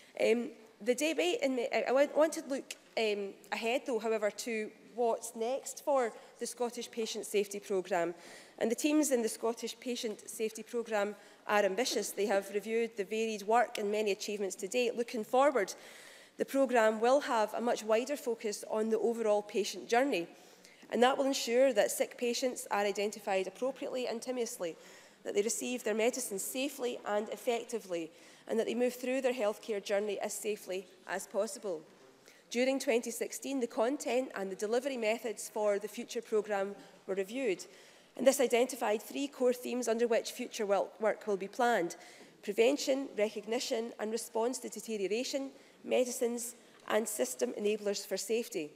The debate, I want to look ahead, though, however, to what's next for the Scottish Patient Safety Programme. And the teams in the Scottish Patient Safety Programme are ambitious. They have reviewed the varied work and many achievements to date. Looking forward, the programme will have a much wider focus on the overall patient journey. And that will ensure that sick patients are identified appropriately and timely, that they receive their medicines safely and effectively, and that they move through their healthcare journey as safely as possible. During 2016, the content and the delivery methods for the future programme were reviewed. And this identified 3 core themes under which future work will be planned: prevention, recognition and response to deterioration, medicines and system enablers for safety.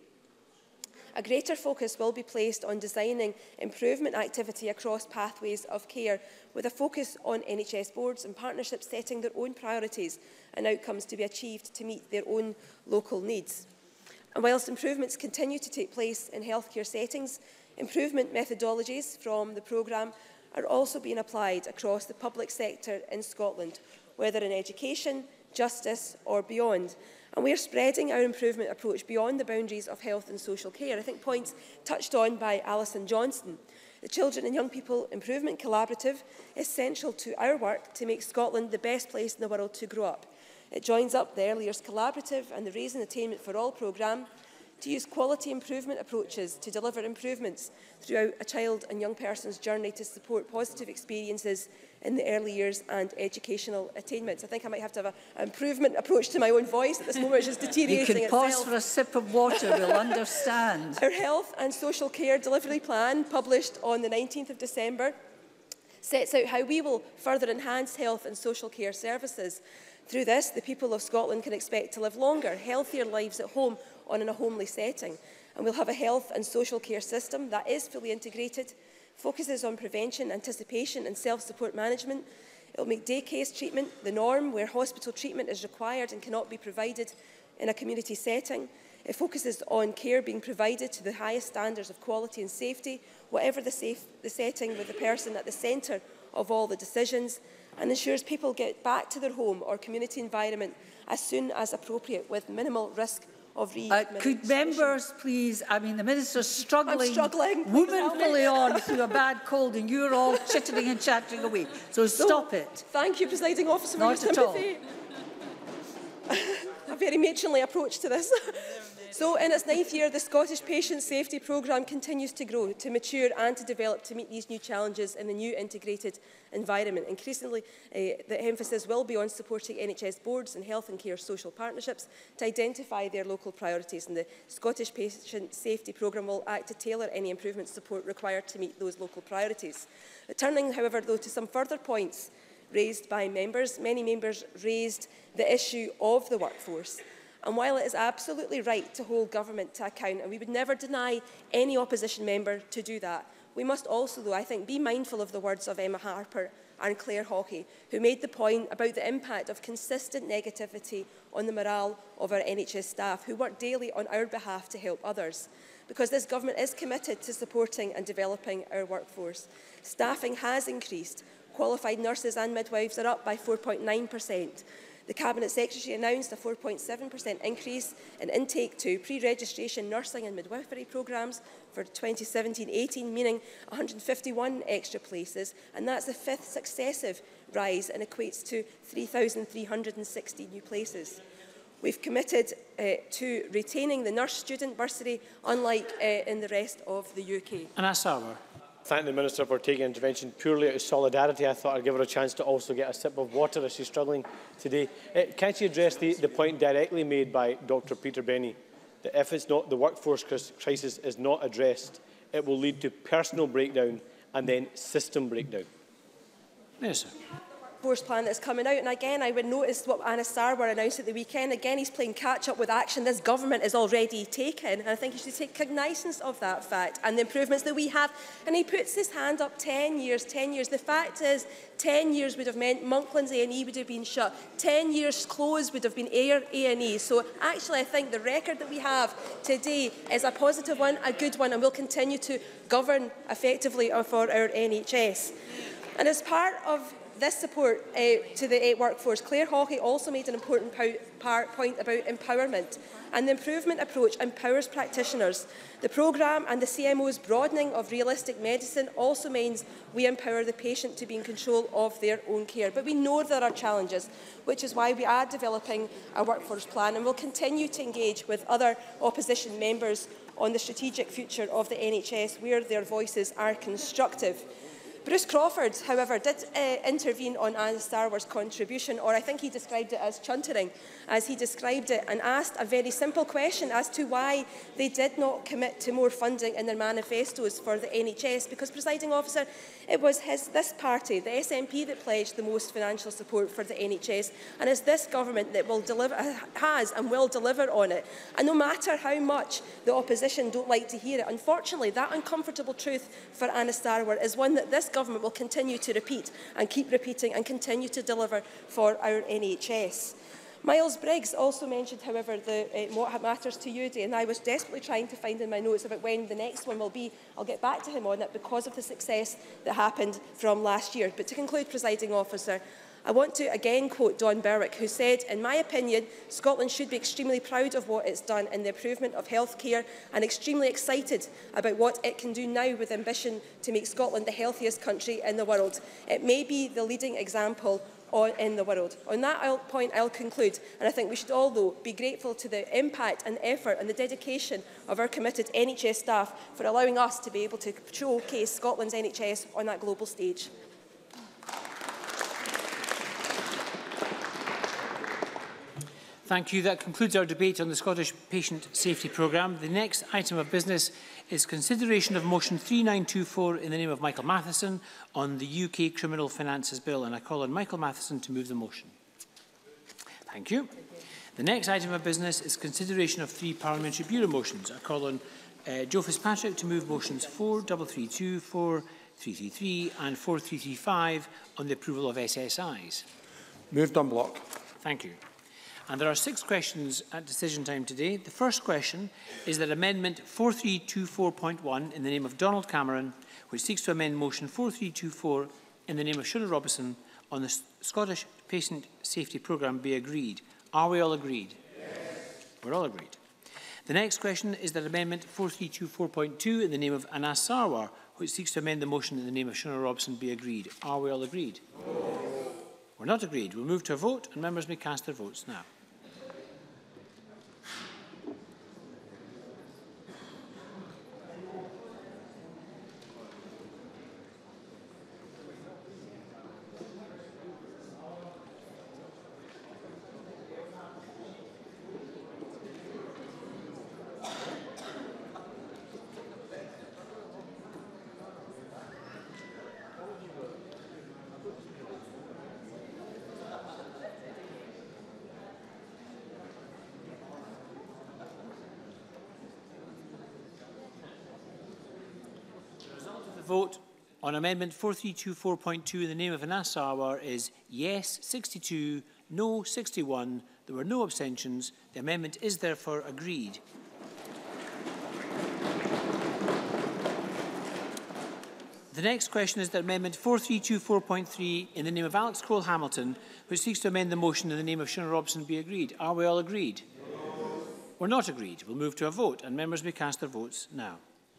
A greater focus will be placed on designing improvement activity across pathways of care, with a focus on NHS boards and partnerships setting their own priorities and outcomes to be achieved to meet their own local needs. And whilst improvements continue to take place in healthcare settings, improvement methodologies from the programme are also being applied across the public sector in Scotland, whether in education, justice or beyond. And we are spreading our improvement approach beyond the boundaries of health and social care. I think points touched on by Alison Johnson. The Children and Young People Improvement Collaborative is central to our work to make Scotland the best place in the world to grow up. It joins up the Early Years Collaborative and the Raising Attainment for All programme to use quality improvement approaches to deliver improvements throughout a child and young person's journey to support positive experiences in the early years and educational attainments. I think I might have to have an improvement approach to my own voice at this moment, which is deteriorating itself. You can pause for a sip of water, we'll understand. Our Health and Social Care Delivery Plan, published on the 19th of December, sets out how we will further enhance health and social care services. Through this, the people of Scotland can expect to live longer, healthier lives at home or in a homely setting. And we'll have a health and social care system that is fully integrated, focuses on prevention, anticipation and self-support management. It will make day case treatment the norm, where hospital treatment is required and cannot be provided in a community setting. It focuses on care being provided to the highest standards of quality and safety, whatever the setting, with the person at the centre of all the decisions, and ensures people get back to their home or community environment as soon as appropriate, with minimal risk of readmission. Could members please, the Minister's struggling womanfully on through a bad cold and you're all chittering and chattering away. So stop it. Thank you, Presiding Officer, for your sympathy. A very matronly approach to this. So, in its 9th year, the Scottish Patient Safety Programme continues to grow, to mature and to develop to meet these new challenges in the new integrated environment. Increasingly, the emphasis will be on supporting NHS boards and health and care social partnerships to identify their local priorities, and the Scottish Patient Safety Programme will act to tailor any improvement support required to meet those local priorities. Turning, however, though, to some further points raised by members, many members raised the issue of the workforce. And while it is absolutely right to hold government to account, and we would never deny any opposition member to do that, we must also, though, I think, be mindful of the words of Emma Harper and Claire Hawkey, who made the point about the impact of consistent negativity on the morale of our NHS staff, who work daily on our behalf to help others. Because this government is committed to supporting and developing our workforce. Staffing has increased. Qualified nurses and midwives are up by 4.9%. The Cabinet Secretary announced a 4.7% increase in intake to pre-registration nursing and midwifery programmes for 2017-18, meaning 151 extra places, and that's the 5th successive rise and equates to 3,360 new places. We've committed to retaining the nurse student bursary, unlike in the rest of the UK. Anna Sarwar. Thank the Minister for taking intervention purely out of solidarity. I thought I'd give her a chance to also get a sip of water as she's struggling today. Can she address the point directly made by Dr. Peter Benny, that if it's not, the workforce crisis is not addressed, it will lead to personal breakdown and then system breakdown? Minister. Force plan that's coming out, and again I would notice what Anna Sarwar announced at the weekend. Again, he's playing catch up with action this government is already taken, and I think he should take cognizance of that fact and the improvements that we have. And he puts his hand up 10 years. The fact is 10 years would have meant Monklands A&E would have been shut, 10 years closed would have been Ayr A&E. So actually I think the record that we have today is a positive one, a good one, and we'll continue to govern effectively for our NHS. And as part of this support to the workforce, Claire Hawkey also made an important point about empowerment, and the improvement approach empowers practitioners. The programme and the CMO's broadening of realistic medicine also means we empower the patient to be in control of their own care. But we know there are challenges, which is why we are developing a workforce plan, and will continue to engage with other opposition members on the strategic future of the NHS where their voices are constructive. Bruce Crawford, however, did intervene on Anna Starwer's contribution, or I think he described it as chuntering, as he described it, and asked a very simple question as to why they did not commit to more funding in their manifestos for the NHS, because, presiding officer, it was this party, the SNP, that pledged the most financial support for the NHS, and it's this government that will deliver, has and will deliver on it. And no matter how much the opposition don't like to hear it, unfortunately, that uncomfortable truth for Anna Starwer is one that this government will continue to repeat and keep repeating and continue to deliver for our NHS. Miles Briggs also mentioned, however, what matters to you day, and I was desperately trying to find in my notes about when the next one will be. I'll get back to him on it because of the success that happened from last year. But to conclude, presiding officer, I want to again quote Don Berwick, who said, "In my opinion, Scotland should be extremely proud of what it's done in the improvement of healthcare and extremely excited about what it can do now with ambition to make Scotland the healthiest country in the world. It may be the leading example in the world." On that point, I'll conclude, and I think we should all, though, be grateful to the impact and effort and the dedication of our committed NHS staff for allowing us to be able to showcase Scotland's NHS on that global stage. Thank you. That concludes our debate on the Scottish Patient Safety Programme. The next item of business is consideration of motion 3924 in the name of Michael Matheson on the UK Criminal Finances Bill, and I call on Michael Matheson to move the motion. Thank you. The next item of business is consideration of 3 Parliamentary Bureau motions. I call on Joe Fitzpatrick to move motions 4332, 4333 and 4335 on the approval of SSIs. Moved on block. Thank you. And there are 6 questions at decision time today. The first question is that Amendment 4324.1 in the name of Donald Cameron, which seeks to amend motion 4324 in the name of Shona Robison on the Scottish Patient Safety Programme be agreed. Are we all agreed? Yes. We're all agreed. The next question is that Amendment 4324.2 in the name of Anas Sarwar, which seeks to amend the motion in the name of Shona Robison be agreed. Are we all agreed? No. We're not agreed. We'll move to a vote and members may cast their votes now. Vote on Amendment 4324.2 in the name of Anas Sarwar is yes 62, no 61. There were no abstentions. The amendment is therefore agreed. The next question is that Amendment 4324.3 in the name of Alex Cole-Hamilton, which seeks to amend the motion in the name of Shona Robson, be agreed. Are we all agreed? No. We're not agreed. We'll move to a vote and members may cast their votes now.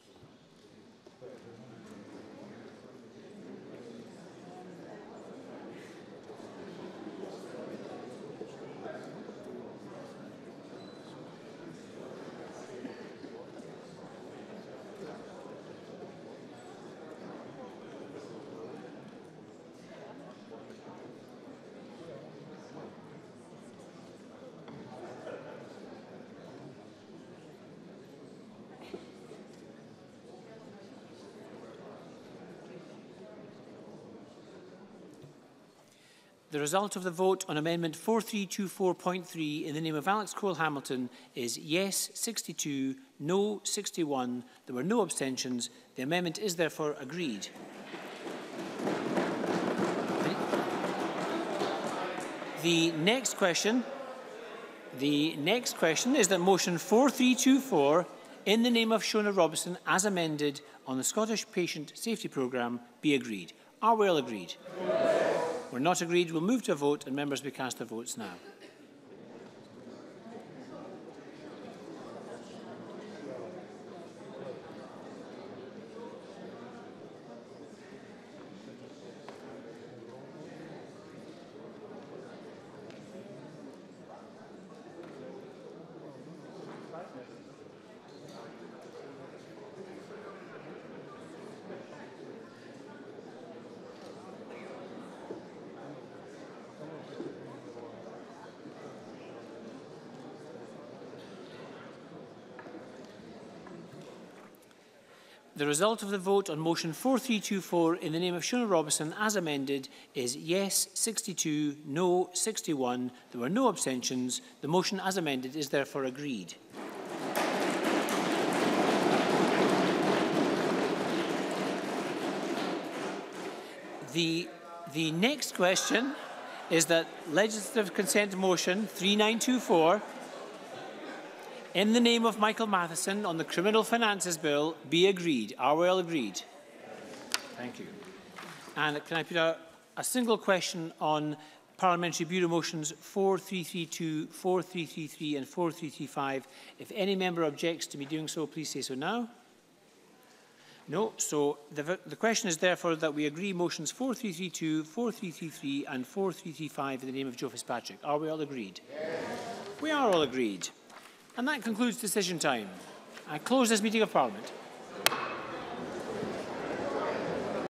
The result of the vote on Amendment 4324.3 in the name of Alex Cole-Hamilton is yes 62, no 61. There were no abstentions. The amendment is therefore agreed. The next question is that motion 4324 in the name of Shona Robison as amended on the Scottish Patient Safety Programme be agreed. Are we all agreed? Yes. We're not agreed. We'll move to a vote and members may cast their votes now. the result of the vote on motion 4324 in the name of Shona Robison as amended is yes 62, no 61. There were no abstentions. The motion as amended is therefore agreed. The next question is that legislative consent motion 3924 in the name of Michael Matheson on the Criminal Finances Bill be agreed. Are we all agreed? Thank you. And can I put a single question on Parliamentary Bureau motions 4332, 4333 and 4335? If any member objects to me doing so, please say so now. No. So the question is therefore that we agree motions 4332, 4333 and 4335 in the name of Joe Fitzpatrick. Are we all agreed? Yes. We are all agreed. And that concludes decision time. I close this meeting of Parliament.